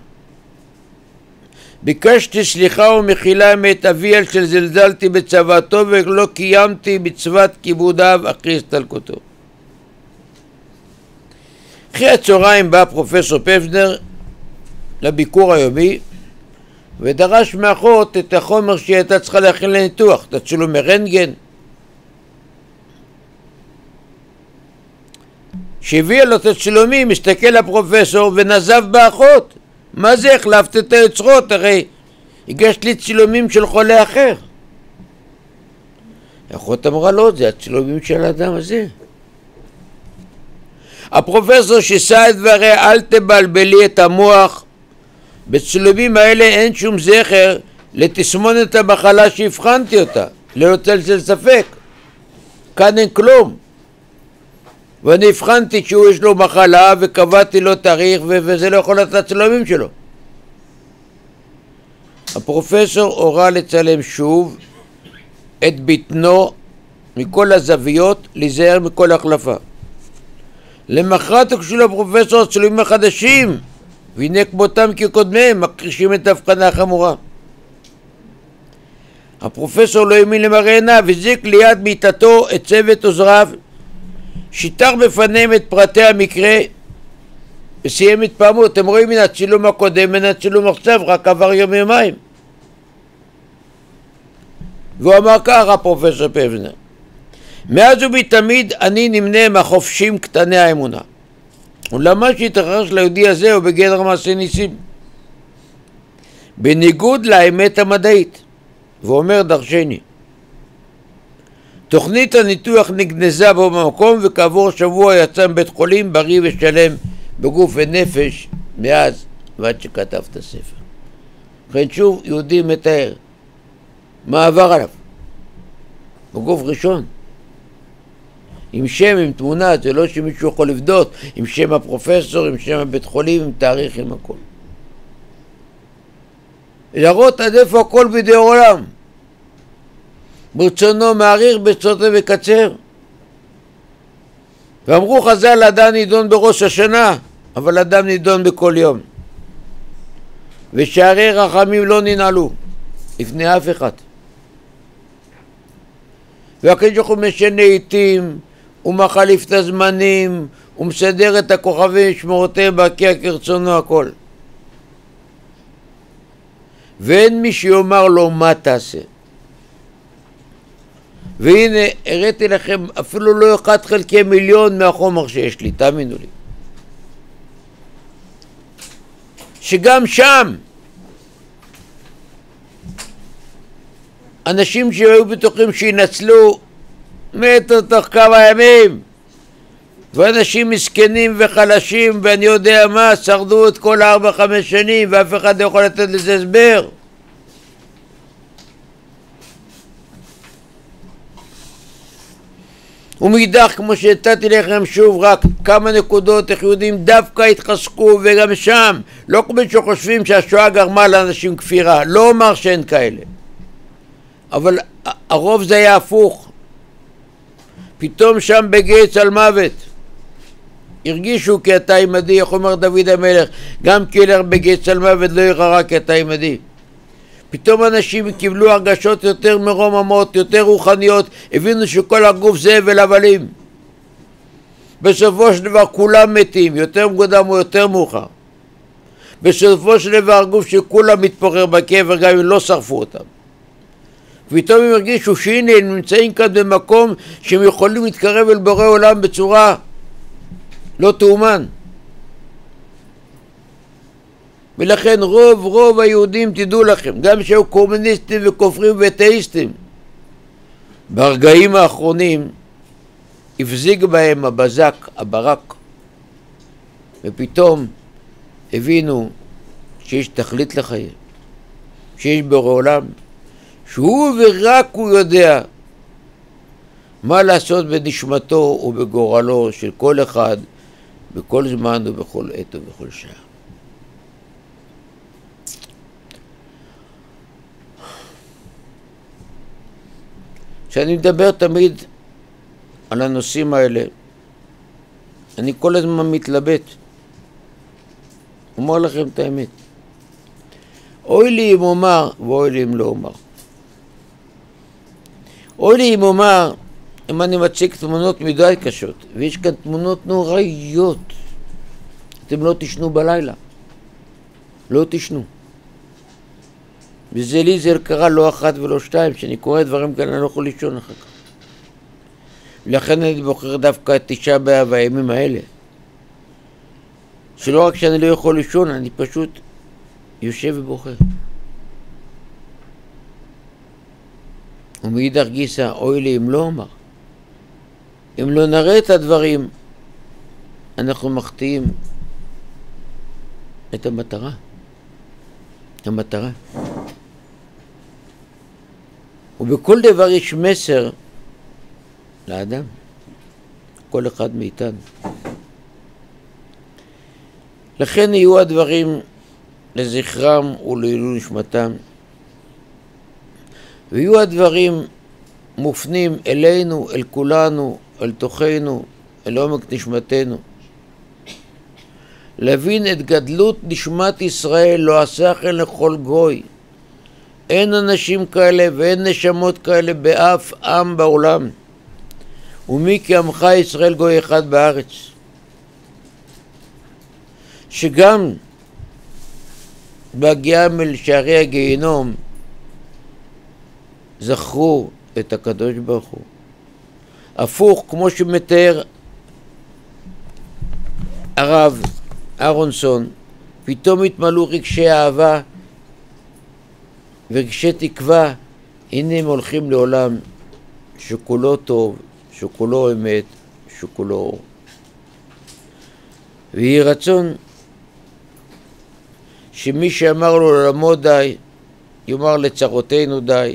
ביקשתי סליחה ומחילה מאת אבי על שזלזלתי בצוואתו ולא קיימתי מצוות כיבודיו אחרי הסתלקותו. אחרי הצהריים בא פרופסור פבזנר לביקור היומי ודרש מאחות את החומר שהיא הייתה צריכה להכין לניתוח, את הצילומי רנטגן. שהביאה לו את הצילומים, מסתכל הפרופסור ונזף באחות. מה זה, החלפת את היוצרות? הרי הגשת לי צילומים של חולה אחר. האחות אמרה לו, זה הצילומים של האדם הזה. הפרופסור שיסה את דבריה, אל תבלבלי את המוח. בצילומים האלה אין שום זכר לתסמונת המחלה שהבחנתי אותה, ללא צל של ספק. כאן אין כלום. ואני הבחנתי שהוא יש לו מחלה וקבעתי לו תאריך וזה לא יכול לתת הצילומים שלו. הפרופסור הורה לצלם שוב את בטנו מכל הזוויות, להיזהר מכל החלפה. למחרת הוגשו לפרופסור הצילומים החדשים, והנה כמותם כקודמיהם, מקרישים את ההבחנה החמורה. הפרופסור לא האמין למראה עיניו, הזיק ליד מיטתו את צוות עוזריו, שיטח בפניהם את פרטי המקרה וסיים את פעמו. אתם רואים מן הצילום הקודם, מן הצילום עכשיו, רק עבר יום-יומיים. והוא אמר ככה, פרופסור פבזנר, מאז ובתמיד אני נמנה מהחופשים קטני האמונה. ולמה שהתרחש ליהודי הזה הוא בגדר מעשה ניסים, בניגוד לאמת המדעית. ואומר דרשני, תוכנית הניתוח נגנזה בו במקום, וכעבור שבוע יצא מבית חולים בריא ושלם בגוף ונפש מאז ועד שכתב את הספר. לכן שוב יהודי מתאר מה עבר עליו בגוף ראשון, עם שם, עם תמונה, זה לא שמישהו יכול לבדות, עם שם הפרופסור, עם שם הבית חולים, עם תאריך, עם הכל. להראות עד איפה הכל בידי עולם. ברצונו מעריך, ברצותו וקצר. ואמרו חז"ל, אדם נידון בראש השנה, אבל אדם נידון בכל יום. ושערי רחמים לא ננעלו לפני אף אחד. והקדוש ברוך הוא משנה עיתים, הוא מחליף את הזמנים, הוא מסדר את הכוכבים שמורותיהם בהקיע כרצונו הכל. ואין מי שיאמר לו מה תעשה. והנה הראיתי לכם אפילו לא 1/1,000,000 מהחומר שיש לי, תאמינו לי. שגם שם אנשים שהיו בטוחים שינצלו מתו תוך כמה ימים, ואנשים מסכנים וחלשים ואני יודע מה, שרדו את כל 4-5 שנים ואף אחד לא יכול לתת לזה הסבר. ומאידך, כמו שהצעתי לכם שוב, רק כמה נקודות, איך יהודים דווקא התחזקו, וגם שם לא כמו שחושבים שהשואה גרמה לאנשים כפירה, לא אומר שאין כאלה, אבל הרוב זה היה הפוך. פתאום שם בגיא צל מוות הרגישו כי אתה עמדי, איך אומר דוד המלך, גם כי ילך בגיא צל מוות לא יראה כי אתה עמדי. פתאום אנשים קיבלו הרגשות יותר מרוממות, יותר רוחניות, הבינו שכל הגוף זה הבל הבלים. בסופו של דבר כולם מתים, יותר מוקדם או יותר מאוחר. בסופו של דבר הגוף שכולם מתפורר בקבר גם אם לא שרפו אותם. ופתאום הם הרגישו שהנה הם נמצאים כאן במקום שהם יכולים להתקרב אל בורא עולם בצורה לא תאומן. ולכן רוב היהודים, תדעו לכם, גם שהיו קומוניסטים וכופרים ואתאיסטים, ברגעים האחרונים הפזיג בהם הבזק, הברק, ופתאום הבינו שיש תכלית לחיים, שיש בורא עולם, שהוא ורק הוא יודע מה לעשות בנשמתו ובגורלו של כל אחד, בכל זמן ובכל עת ובכל שעה. כשאני מדבר תמיד על הנושאים האלה, אני כל הזמן מתלבט. אומר לכם את האמת. אוי לי אם אומר, ואוי לי אם לא אומר. אוי לי אם אומר, אם אני מציג תמונות מדי קשות, ויש כאן תמונות נוראיות, אתם לא תשנו בלילה. לא תשנו. וזה לי זה קרה לא אחת ולא שתיים, שאני קורא דברים כאלה, אני לא יכול לישון אחר כך. ולכן אני בוחר דווקא את תשעה באב הימים האלה. שלא רק שאני לא יכול לישון, אני פשוט יושב ובוחר. ומאידך גיסא, אוי לי אם לא אומר. אם לא נראה את הדברים, אנחנו מחטיאים את המטרה. המטרה. ובכל דבר יש מסר לאדם. כל אחד מאיתנו. לכן יהיו הדברים לזכרם ולעילוי נשמתם. ויהיו הדברים מופנים אלינו, אל כולנו, אל תוכנו, אל עומק נשמתנו. להבין את גדלות נשמת ישראל לא עשה כן לכל גוי. אין אנשים כאלה ואין נשמות כאלה באף עם בעולם. ומי כעמך ישראל גוי אחד בארץ. שגם בהגיעה אל שערי הגיהינום זכרו את הקדוש ברוך הוא. הפוך, כמו שמתאר הרב אהרונסון, פתאום התמלאו רגשי אהבה ורגשי תקווה. הנה הם הולכים לעולם שכולו טוב, שכולו אמת, שכולו אור. ויהי רצון שמי שאמר לו לעולמו די, יאמר לצרותינו די.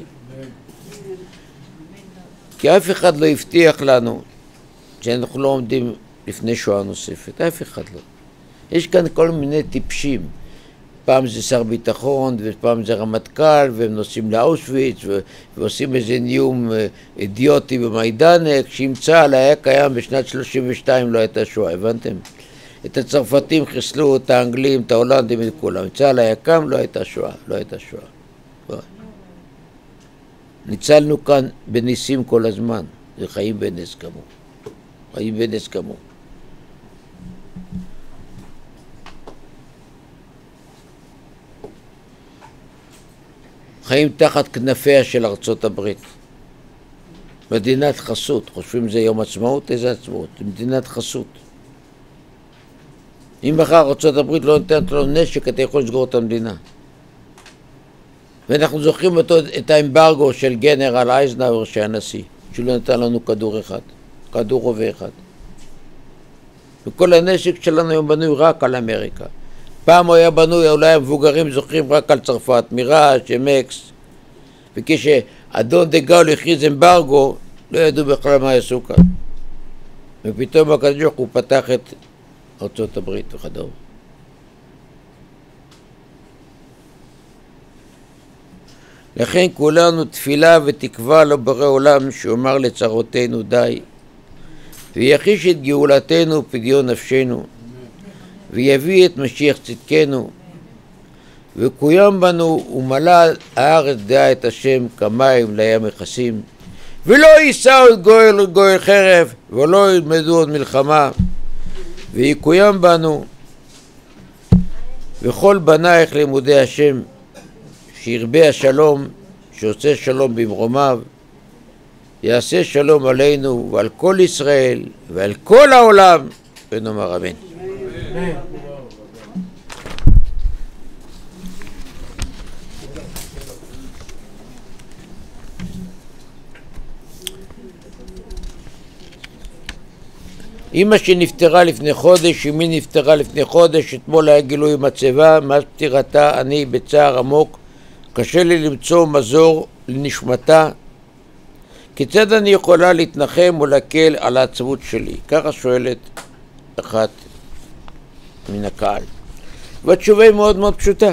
כי אף אחד לא הבטיח לנו שאנחנו לא עומדים לפני שואה נוספת. אף אחד לא. יש כאן כל מיני טיפשים. פעם זה שר ביטחון, ופעם זה רמטכ"ל, והם נוסעים לאושוויץ, ועושים איזה נאום אידיוטי במיידנק, שאם צה"ל היה קיים בשנת 32 לא הייתה שואה, הבנתם? את הצרפתים חיסלו, את האנגלים, את ההולנדים, את כולם. אם צה"ל היה קם, לא הייתה שואה, לא הייתה שואה. לא. ניצלנו כאן בניסים כל הזמן, זה חיים בנס כמוהו. חיים בנס כמוהו. חיים תחת כנפיה של ארצות הברית. מדינת חסות. חושבים זה יום עצמאות? איזה עצמאות? זה מדינת חסות. אם מחר ארצות הברית לא נותנת לו נשק, אתה יכול לסגור את המדינה. ואנחנו זוכרים את האמברגו של גנרל אייזנהאואר שהיה נשיא, שלא נתן לנו כדור אחד, כדור רובה אחד. וכל הנשק שלנו היום בנוי רק על אמריקה. פעם הוא היה בנוי, אולי המבוגרים זוכרים רק על צרפת, מיראז' אמקס. וכשאדון דה גאול הכריז אמברגו, לא ידעו בכלל מה יעשו כאן. ופתאום הקדוש הוא פתח את ארצות הברית וכדומה. לכן כולנו תפילה ותקווה לבורא עולם שאומר לצרותינו די, ויחיש את גאולתנו ופדיון נפשנו, ויביא את משיח צדקנו, וקוים בנו ומלא הארץ דעה את השם כמים לים מכסים, ולא יישאו את גוי חרב, ולא ילמדו עוד מלחמה, ויקוים בנו וכל בנייך לימודי השם, שירבה השלום, שעושה שלום במרומיו, יעשה שלום עלינו ועל כל ישראל ועל כל העולם, ונאמר אמן. אמא שנפטרה לפני חודש, אמי נפטרה לפני חודש, אתמול היה גילוי מצבה, מאז פטירתה אני בצער עמוק, קשה לי למצוא מזור לנשמתה. כיצד אני יכולה להתנחם ולהקל על העצבות שלי? ככה שואלת אחת מן הקהל. והתשובה היא מאוד מאוד פשוטה.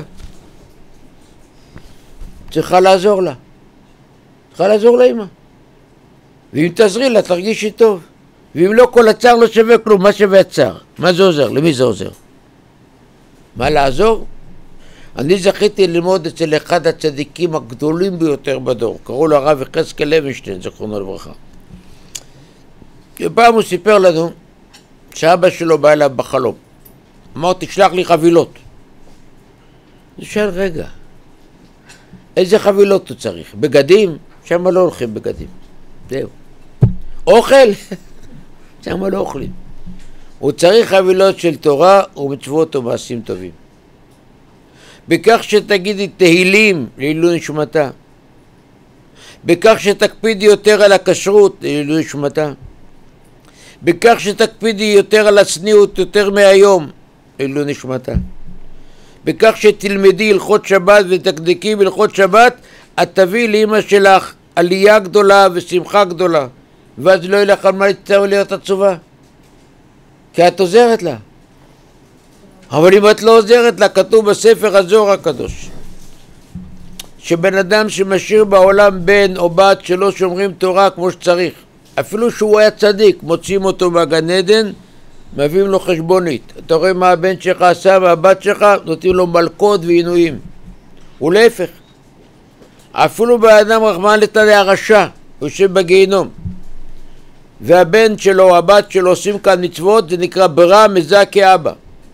צריכה לעזור לה. צריכה לעזור לאמא. ואם תעזרי לה, תרגישי טוב. ואם לא, כל הצער לא שווה כלום. מה שווה הצער? מה זה עוזר? למי זה עוזר? מה לעזור? אני זכיתי ללמוד אצל אחד הצדיקים הגדולים ביותר בדור. קראו לו הרב יחזקאל לוינשטיין, זכרונו לברכה. פעם הוא סיפר לנו שאבא שלו בא אליו בחלום. אמרתי, תשלח לי חבילות. הוא שאל, רגע, איזה חבילות הוא צריך? בגדים? שם לא הולכים בגדים. זהו. אוכל? שם לא אוכלים. הוא צריך חבילות של תורה ומצוות ומעשים טובים. בכך שתגידי תהילים לעילוי נשמתה. בכך שתקפידי יותר על הכשרות לעילוי נשמתה. בכך שתקפידי יותר על הצניעות יותר מהיום לעילוי נשמתה. בכך שתלמדי הלכות שבת ותקדקי בהלכות שבת, את תביא לאמא שלך עלייה גדולה ושמחה גדולה, ואז לא ילך על מה להצטער להיות עצובה, כי את עוזרת לה. אבל אם את לא עוזרת לה, כתוב בספר הזוהר הקדוש שבן אדם שמשאיר בעולם בן או בת שלא שומרים תורה כמו שצריך, אפילו שהוא היה צדיק, מוצאים אותו מהגן עדן, מביאים לו חשבונית. אתה רואה מה הבן שלך עשה והבת שלך, נותנים לו מלכות ועינויים. ולהפך, אפילו באדם רחמן לטלה הרשע, הוא יושב בגיהינום, והבן שלו או הבת שלו עושים כאן מצוות, זה נקרא ברא מזע כאבא.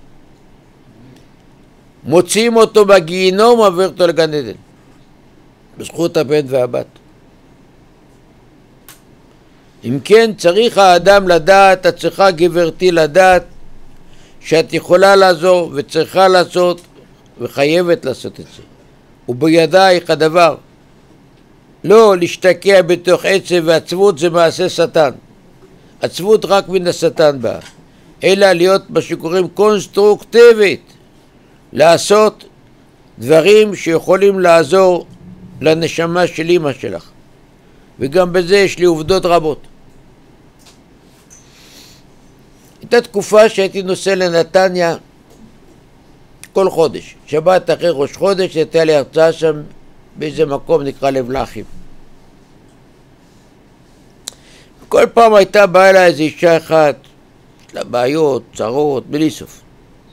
מוציאים אותו בגיהינום ומעביר אותו לגן עדן בזכות הבן והבת. אם כן, צריך האדם לדעת, את צריכה גברתי לדעת שאת יכולה לעזור וצריכה לעשות וחייבת לעשות את זה, ובידייך הדבר. לא להשתקע בתוך עצב, ועצבות זה מעשה שטן. עצבות רק מן השטן באה, אלא להיות בשיקורים קונסטרוקטיבית, לעשות דברים שיכולים לעזור לנשמה של אמא שלך. וגם בזה יש לי עובדות רבות. הייתה תקופה שהייתי נוסע לנתניה כל חודש, שבת אחרי ראש חודש. הייתה לי הרצאה שם באיזה מקום נקרא לב לחם. כל פעם הייתה באה אליי איזו אישה אחת, יש לה בעיות, צרות, בלי סוף.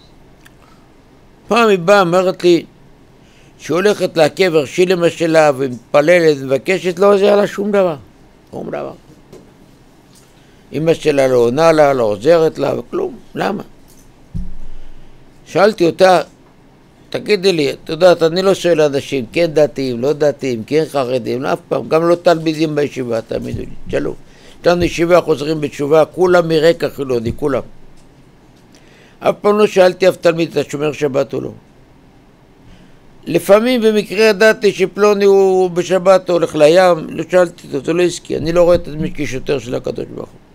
פעם היא באה, אומרת לי שהיא הולכת לקבר של אמא שלה ומתפללת ומבקשת, לא עוזר לה שום דבר, שום דבר. אמא שלה לא עונה לה, לא עוזרת לה וכלום. למה? שאלתי אותה, תגידי לי, את יודעת, אני לא שואל אנשים, כן דתיים, לא דתיים, כן חרדים, אף פעם, גם לא תלמידים בישיבה, תאמינו לי, תשאלו. יש לנו ישיבה חוזרים בתשובה, כולם מרקע חילוני, כולם. אף פעם לא שאלתי אף תלמיד, אתה שומר שבת או לא. לפעמים במקרה ידעתי שפלוני הוא בשבת הולך לים, לא שאלתי אותו, לא עסקי, אני לא רואה את עצמי כשוטר של הקדוש ברוך הוא.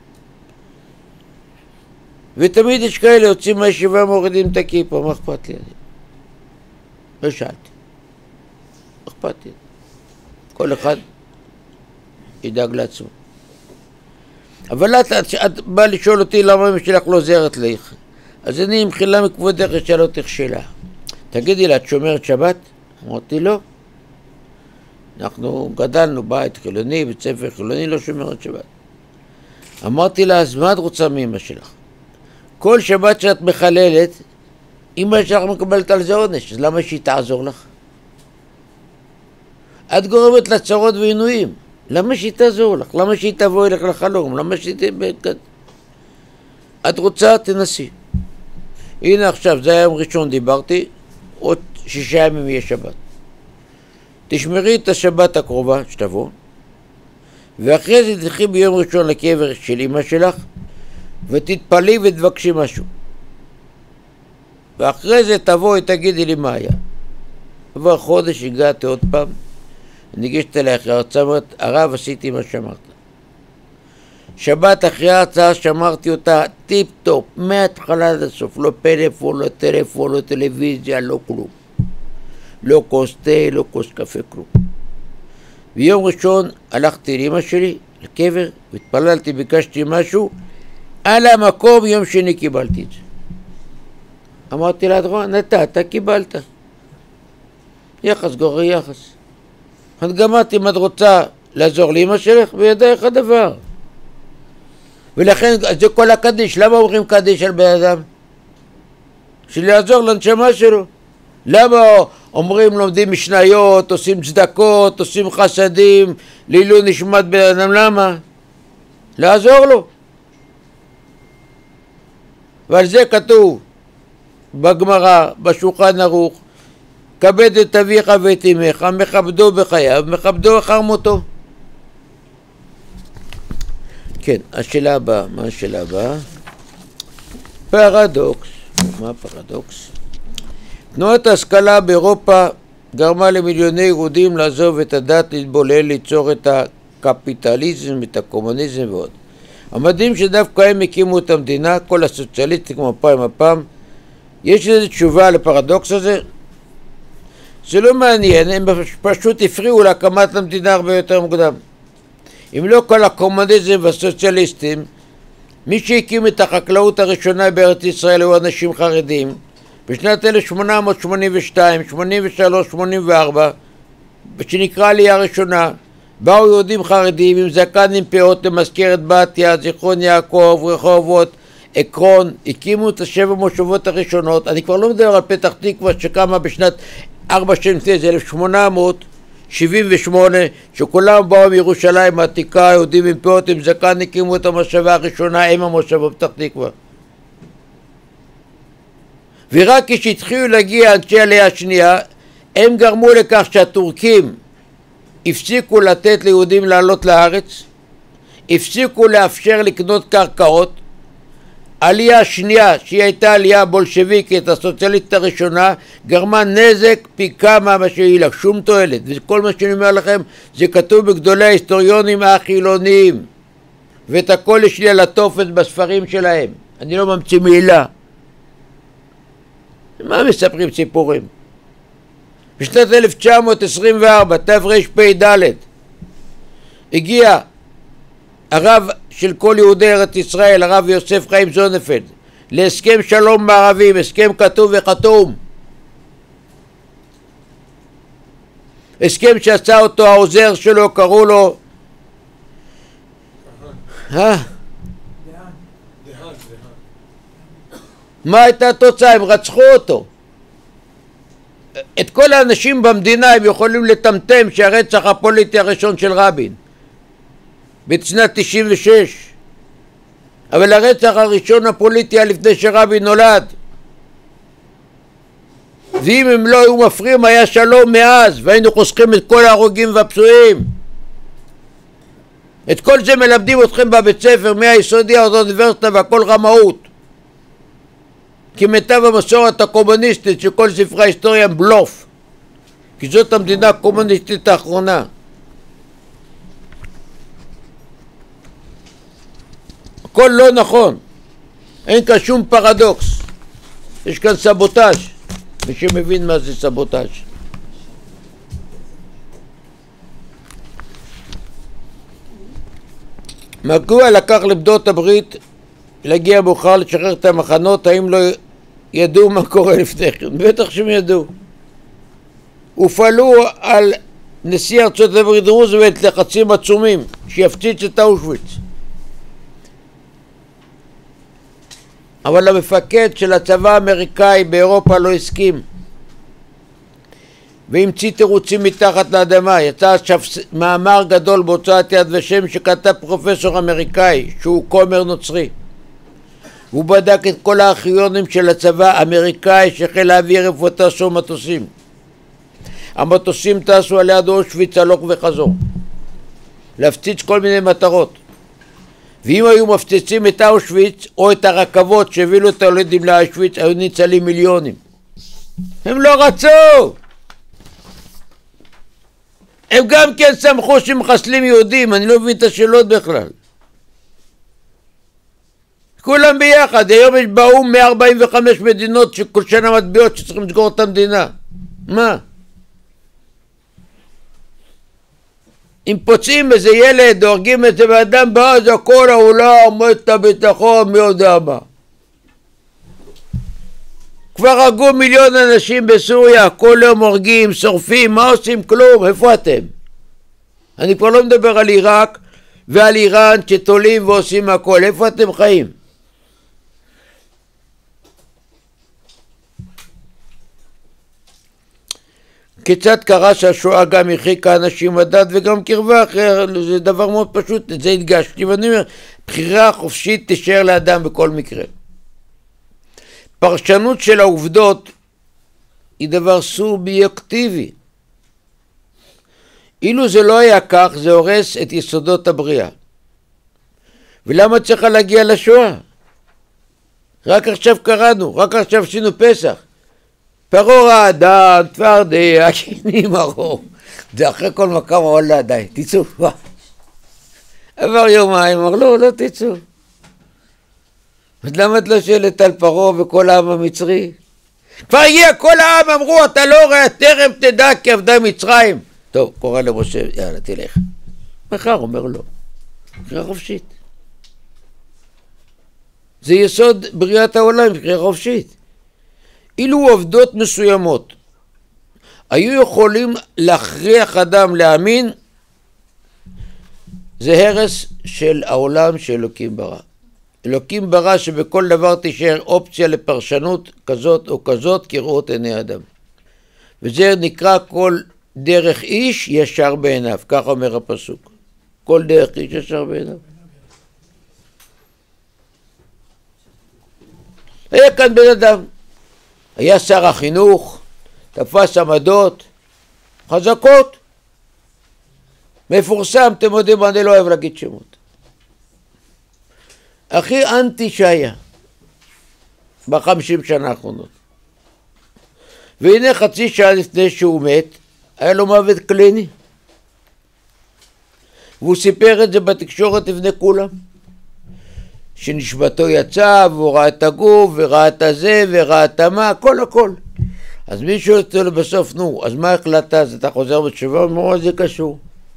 ותמיד יש כאלה יוצאים מהישיבה, מורידים את הכיפה, מה אכפת לי? לא שאלתי, אכפת לי. כל אחד ידאג לעצמו. אבל את באה לשאול אותי למה אמא שלך לא עוזרת לך, אז אני מחילה מכבודך אשאל אותך שאלה. תגידי לה, את שומרת שבת? אמרתי לא. אנחנו גדלנו בית חילוני, בית ספר חילוני, לא שומרת שבת. אמרתי לה, אז מה את רוצה מאמא שלך? כל שבת שאת מחללת, אמא שלך מקבלת על זה עונש, אז למה שהיא תעזור לך? את גורמת לצרות ועינויים, למה שהיא תעזור לך? למה שהיא תבוא אליך לחלום? למה שהיא תבקד? את רוצה, תנסי. הנה עכשיו, זה היה יום ראשון דיברתי, עוד 6 ימים יהיה שבת. תשמרי את השבת הקרובה שתבוא, ואחרי זה תלכי ביום ראשון לקבר של אמא שלך, ותתפלי ותבקשי משהו. ואחרי זה תבואי, תגידי לי מה היה. עבר חודש, הגעתי עוד פעם, ניגשת אליך הרצאה, אומרת, הרב, עשיתי מה שאמרת. שבת אחרי ההרצאה שמרתי אותה טיפ טופ, מההתחלה עד הסוף, לא פלאפון, לא טלפון, לא טלוויזיה, לא כלום. לא כוס תה, לא כוס קפה, כלום. ביום ראשון הלכתי לאמא שלי, לקבר, והתפללתי, ביקשתי משהו, על המקום יום שני קיבלתי את זה. אמרתי לה, אתה קיבלת. יחס גורר יחס. הדגמתי אם את רוצה לעזור לאמא שלך, בידייך הדבר. ולכן זה כל הקדיש. למה אומרים קדיש על בן אדם? של לעזור לנשמה שלו. למה אומרים לומדים משניות, עושים צדקות, עושים חסדים, לעילוי נשמת בן אדם? למה? לעזור לו. ועל זה כתוב, בגמרא, בשולחן ערוך, כבד את אביך ואת אמך, מכבדו בחייו, מכבדו אחר מותו. כן, השאלה הבאה, מה השאלה הבאה? פרדוקס. מה הפרדוקס? תנועת ההשכלה באירופה גרמה למיליוני יהודים לעזוב את הדת, להתבולל, ליצור את הקפיטליזם, את הקומוניזם ועוד. המדהים שדווקא הם הקימו את המדינה, כל הסוציאליסטים כמו הפעם. יש איזו תשובה לפרדוקס הזה? זה לא מעניין, הם פשוט הפריעו להקמת המדינה הרבה יותר מוקדם. אם לא כל הקומוניזם והסוציאליסטים, מי שהקים את החקלאות הראשונה בארץ ישראל היו אנשים חרדים. בשנת 1882, 83, 84, שנקרא עלייה ראשונה, באו יהודים חרדים עם זקן עם פאות למזכרת בתיה, זיכרון יעקב, רחובות, עקרון, הקימו את 7 מושבות הראשונות. אני כבר לא מדבר על פתח תקווה שקמה בשנת 4 שנים לפני זה, 1878, שכולם באו מירושלים העתיקה, יהודים עם פאות עם זקן, הקימו את המושבה הראשונה, הם המושבה בפתח תקווה. ורק כשהתחילו להגיע אנשי עלייה השנייה, הם גרמו לכך שהטורקים הפסיקו לתת ליהודים לעלות לארץ, הפסיקו לאפשר לקנות קרקעות. העלייה השנייה, שהיא הייתה עלייה בולשביקית, הסוציאליסטית הראשונה, גרמה נזק פי כמה מה שהיא לה, שום תועלת. וכל מה שאני אומר לכם, זה כתוב בגדולי ההיסטוריונים החילוניים, ואת הכל יש לי על התופת בספרים שלהם. אני לא ממציא מילה. מה מספרים סיפורים? בשנת 1924, תרפ"ד, הגיע הרב של כל יהודי ארץ ישראל, הרב יוסף חיים זוננפלד, להסכם שלום מערבים, הסכם כתוב וחתום. הסכם שעשה אותו העוזר שלו, קראו לו מה הייתה התוצאה? הם רצחו אותו. את כל האנשים במדינה הם יכולים לטמטם שהרצח הפוליטי הראשון של רבין בשנת 96, אבל הרצח הראשון הפוליטי היה לפני שרבין נולד. ואם הם לא היו מפריעים היה שלום מאז, והיינו חוסכים את כל ההרוגים והפצועים. את כל זה מלמדים אתכם בבית ספר, מהיסודי עד האוניברסיטה, והכל רמאות. כי מיטב המסורת הקומוניסטית שכל ספרי ההיסטוריה הם בלוף, כי זאת המדינה הקומוניסטית האחרונה. הכל לא נכון, אין כאן שום פרדוקס, יש כאן סבוטאז'. מי שמבין מה זה סבוטאז'. מדוע לקח לבנות הברית להגיע מאוחר לשחרר את המחנות? האם לא ידעו מה קורה לפני כן? בטח שהם ידעו. הופעלו על נשיא ארצות הברית רוזוולט לחצים עצומים שיפציץ את אושוויץ, אבל המפקד של הצבא האמריקאי באירופה לא הסכים והמציא תירוצים מתחת לאדמה. יצא מאמר גדול בהוצאת יד ושם שכתב פרופסור אמריקאי שהוא כומר נוצרי. הוא בדק את כל הארכיונים של הצבא האמריקאי שחיל האוויר איפה טסו מטוסים. המטוסים טסו על יד אושוויץ הלוך וחזור להפציץ כל מיני מטרות. ואם היו מפציצים את אושוויץ או את הרכבות שהבילו את הולדים לאושוויץ, היו ניצלים מיליונים. הם לא רצו. הם גם כן שמחו שמחסלים יהודים. אני לא מבין את השאלות בכלל. כולם ביחד. היום יש באום 145 מדינות שכל שנה מטביעות שצריכים לסגור את המדינה. מה? אם פוצעים איזה ילד, הורגים איזה באדם בעז, כל העולם, מועצת הביטחון, מי יודע מה. כבר הרגו מיליון אנשים בסוריה, כל יום הורגים, שורפים, מה עושים? כלום. איפה אתם? אני כבר לא מדבר על עיראק ועל איראן שתולים ועושים הכל. איפה אתם חיים? כיצד קרה שהשואה גם הרחיקה אנשים מדעת וגם קרבה אחר? זה דבר מאוד פשוט, את זה הדגשתי, ואני אומר, בחירה חופשית תישאר לאדם בכל מקרה. פרשנות של העובדות היא דבר סובייקטיבי. אילו זה לא היה כך, זה הורס את יסודות הבריאה. ולמה צריכה להגיע לשואה? רק עכשיו קראנו, רק עכשיו עשינו פסח. פרעה האדם, צפרדע, השני מרור. זה אחרי כל מקום, אבל לא די, תצאו. עבר יומיים, אמר לא תצאו. אז למה את לא שואלת על פרעה וכל העם המצרי? כבר הגיע כל העם, אמרו, אתה לא רואה, תרם תדע כי עבדי מצרים. טוב, קורא למשה, יאללה, תלך. מחר אומר לא. בחירה חופשית. זה יסוד בריאת העולם, בחירה חופשית. אילו עובדות מסוימות היו יכולים להכריח אדם להאמין, זה הרס של העולם שאלוקים ברא. אלוקים ברא שבכל דבר תישאר אופציה לפרשנות כזאת או כזאת כראות עיני אדם. וזה נקרא כל דרך איש ישר בעיניו, כך אומר הפסוק. כל דרך איש ישר בעיניו. היה כאן בן אדם, היה שר החינוך, תפס עמדות חזקות, מפורסם, אתם יודעים, אני לא אוהב להגיד שמות. הכי אנטי שהיה ב50 שנה האחרונות. והנה חצי שעה לפני שהוא מת, היה לו מוות קליני. והוא סיפר את זה בתקשורת לפני כולם. שנשבתו יצא, והוא ראה את הגוף, וראה את הזה, וראה את מה, הכל. אז מישהו יוצא לו בסוף, נו, אז מה החלטת? אז אתה חוזר בתשובה, אמרו, זה קשור.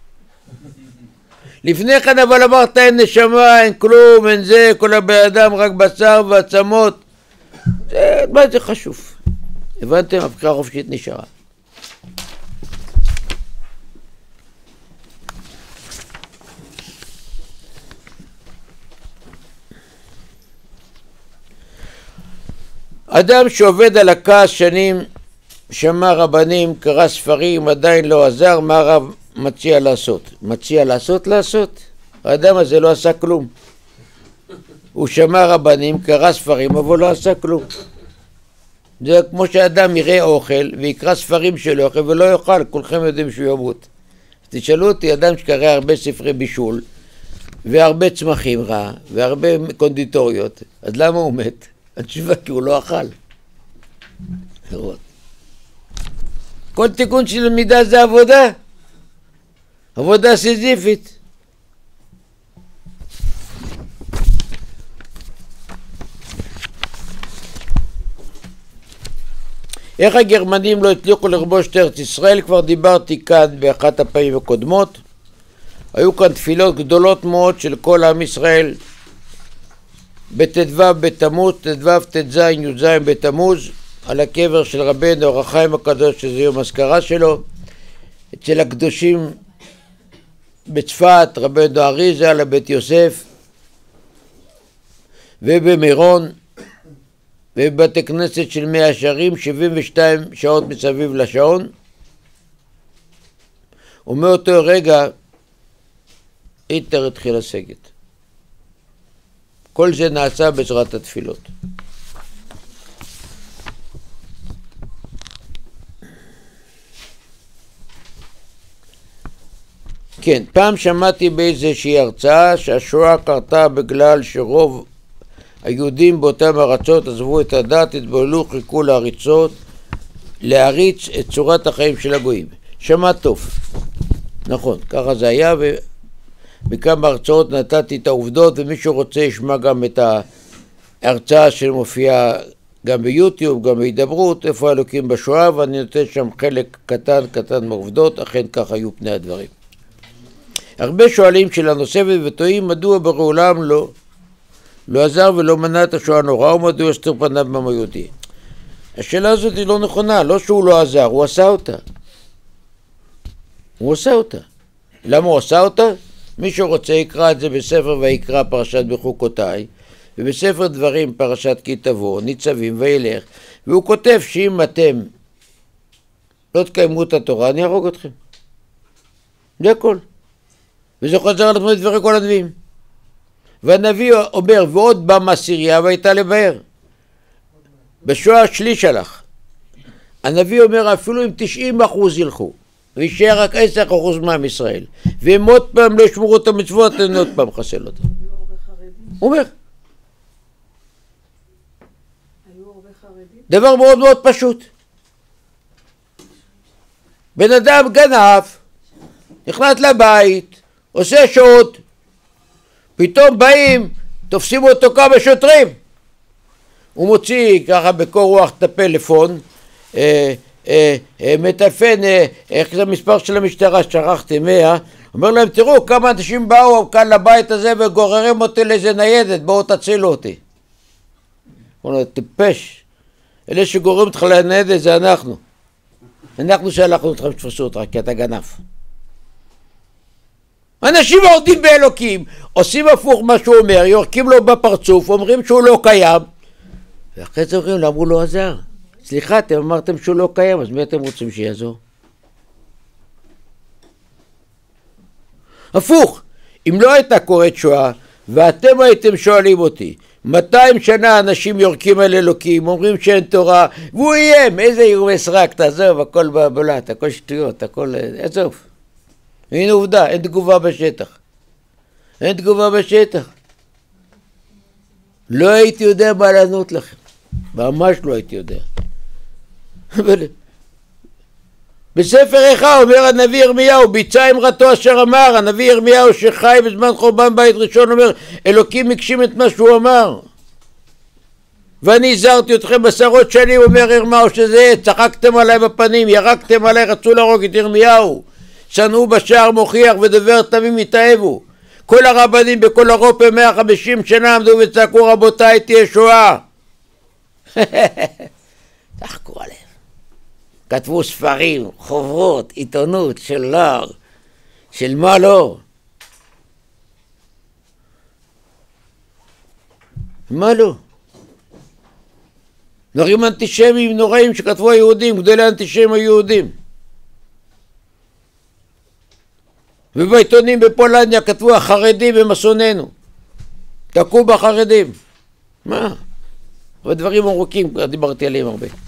לפני כן אבל אמרת אין נשמה, אין כלום, אין זה, כל הבן אדם רק בשר ועצמות. מה זה חשוב? הבנתם? הבחירה החופשית נשארה. אדם שעובד על הכעס שנים, שמע רבנים, קרא ספרים, עדיין לא עזר, מה הרב מציע לעשות? מציע לעשות? האדם הזה לא עשה כלום. הוא שמע רבנים, קרא ספרים, אבל לא עשה כלום. זה כמו שאדם יראה אוכל ויקרא ספרים של אוכל ולא יאכל, כולכם יודעים שהוא ימות. תשאלו אותי, אדם שקרא הרבה ספרי בישול והרבה צמחים רע והרבה קונדיטוריות, אז למה הוא מת? התשובה כי הוא לא אכל. כל תיקון של מידה זה עבודה. עבודה סיזיפית. איך הגרמנים לא הצליחו לכבוש את ארץ ישראל? כבר דיברתי כאן באחת הפעמים הקודמות. היו כאן תפילות גדולות מאוד של כל עם ישראל בט"ו בתמוז, ט"ו ט"ז י"ז בתמוז, על הקבר של רבנו אור החיים הקדוש, שזה יום האזכרה שלו. אצל הקדושים בצפת, רבנו אריזה לבית יוסף, ובמירון, ובבתי כנסת של 100 שערים, 72 שעות מסביב לשעון. ומאותו רגע היטלר התחיל לסגת. כל זה נעשה בעזרת התפילות. כן, פעם שמעתי באיזושהי הרצאה שהשואה קרתה בגלל שרוב היהודים באותם ארצות עזבו את הדת, התבוללו, חיכו לעריצות, להריץ את צורת החיים של הגויים. שמע טוב. נכון, ככה זה היה, ובכמה הרצאות נתתי את העובדות, ומישהו רוצה ישמע גם את ההרצאה שמופיעה גם ביוטיוב, גם בהידברות, איפה אלוקים בשואה, ואני נותן שם חלק קטן מהעובדות, אכן כך היו פני הדברים. הרבה שואלים שאלה נוספת וטועים מדוע ברא עולם לא עזר ולא מנע את השואה הנוראה, ומדוע הסתיר פניו בעם היהודי. השאלה הזאת היא לא נכונה, לא שהוא לא עזר, הוא עשה אותה. הוא עשה אותה. למה הוא עשה אותה? מי שרוצה יקרא את זה בספר ויקרא פרשת בחוקותיי, ובספר דברים פרשת כי תבוא, ניצבים וילך, והוא כותב שאם אתם לא תקיימו את התורה, אני ארוג אתכם. זה הכל. וזה חוזר על עצמו לדברי כל הנביאים. והנביא אומר, ועוד בא מהסיריה והייתה לבאר. בשואה שליש הלך. הנביא אומר אפילו אם 90% ילכו, וישאר רק 10% מעם ישראל, והם עוד פעם לא ישמורו את המצוות, אני עוד פעם חסל אותם. הוא אומר. דבר מאוד מאוד פשוט. בן אדם גנב, נכנס לבית, עושה שוד, פתאום באים, תופסים אותו כמה שוטרים. הוא מוציא ככה בקור רוח את הפלאפון, מטלפן, איך זה המספר של המשטרה, שכחתי 100, אומר להם תראו כמה אנשים באו כאן לבית הזה וגוררים אותי לאיזה ניידת, בואו תצילו אותי. הוא אומר טיפש, אלה שגוררים אותך לניידת זה אנחנו שהלכנו אתכם שתפסו אותך כי אתה גנב. אנשים עובדים באלוקים, עושים הפוך מה שהוא אומר, יורקים לו בפרצוף, אומרים שהוא לא קיים, ואחרי זה אומרים למה הוא לא עזר. סליחה, אתם אמרתם שהוא לא קיים, אז מי אתם רוצים שיעזור? הפוך, אם לא הייתה קורית שואה, ואתם הייתם שואלים אותי, 200 שנה אנשים יורקים על אלוקים, אומרים שאין תורה, והוא איים, איזה אירועי סרק, תעזוב, הכל בבלט, הכל שטויות, הכל, עזוב. הנה עובדה, אין תגובה בשטח. אין תגובה בשטח. לא הייתי יודע מה לענות לכם. ממש לא הייתי יודע. בספר איכה אומר הנביא ירמיהו, ביצע אמרתו אשר אמר, הנביא ירמיהו שחי בזמן חורבן בית ראשון אומר, אלוקים הקשים את מה שהוא אמר. ואני הזהרתי אתכם בעשרות שנים, אומר ירמיהו שזה, צחקתם עליי בפנים, ירקתם עליי, רצו להרוג את ירמיהו. שנאו בשער מוכיח ודבר תמים התאהבו. כל הרבנים בכל אירופה 150 שנה עמדו וצעקו רבותיי תהיה שואה. צחקו עליהם. כתבו ספרים, חוברות, עיתונות של לא, של מה לא. מה לא? דברים אנטישמיים נוראים שכתבו היהודים, גדולי האנטישמים היהודים. ובעיתונים בפולניה כתבו החרדים הם אסוננו. תקעו בחרדים. מה? אבל דברים ארוכים, דיברתי עליהם הרבה.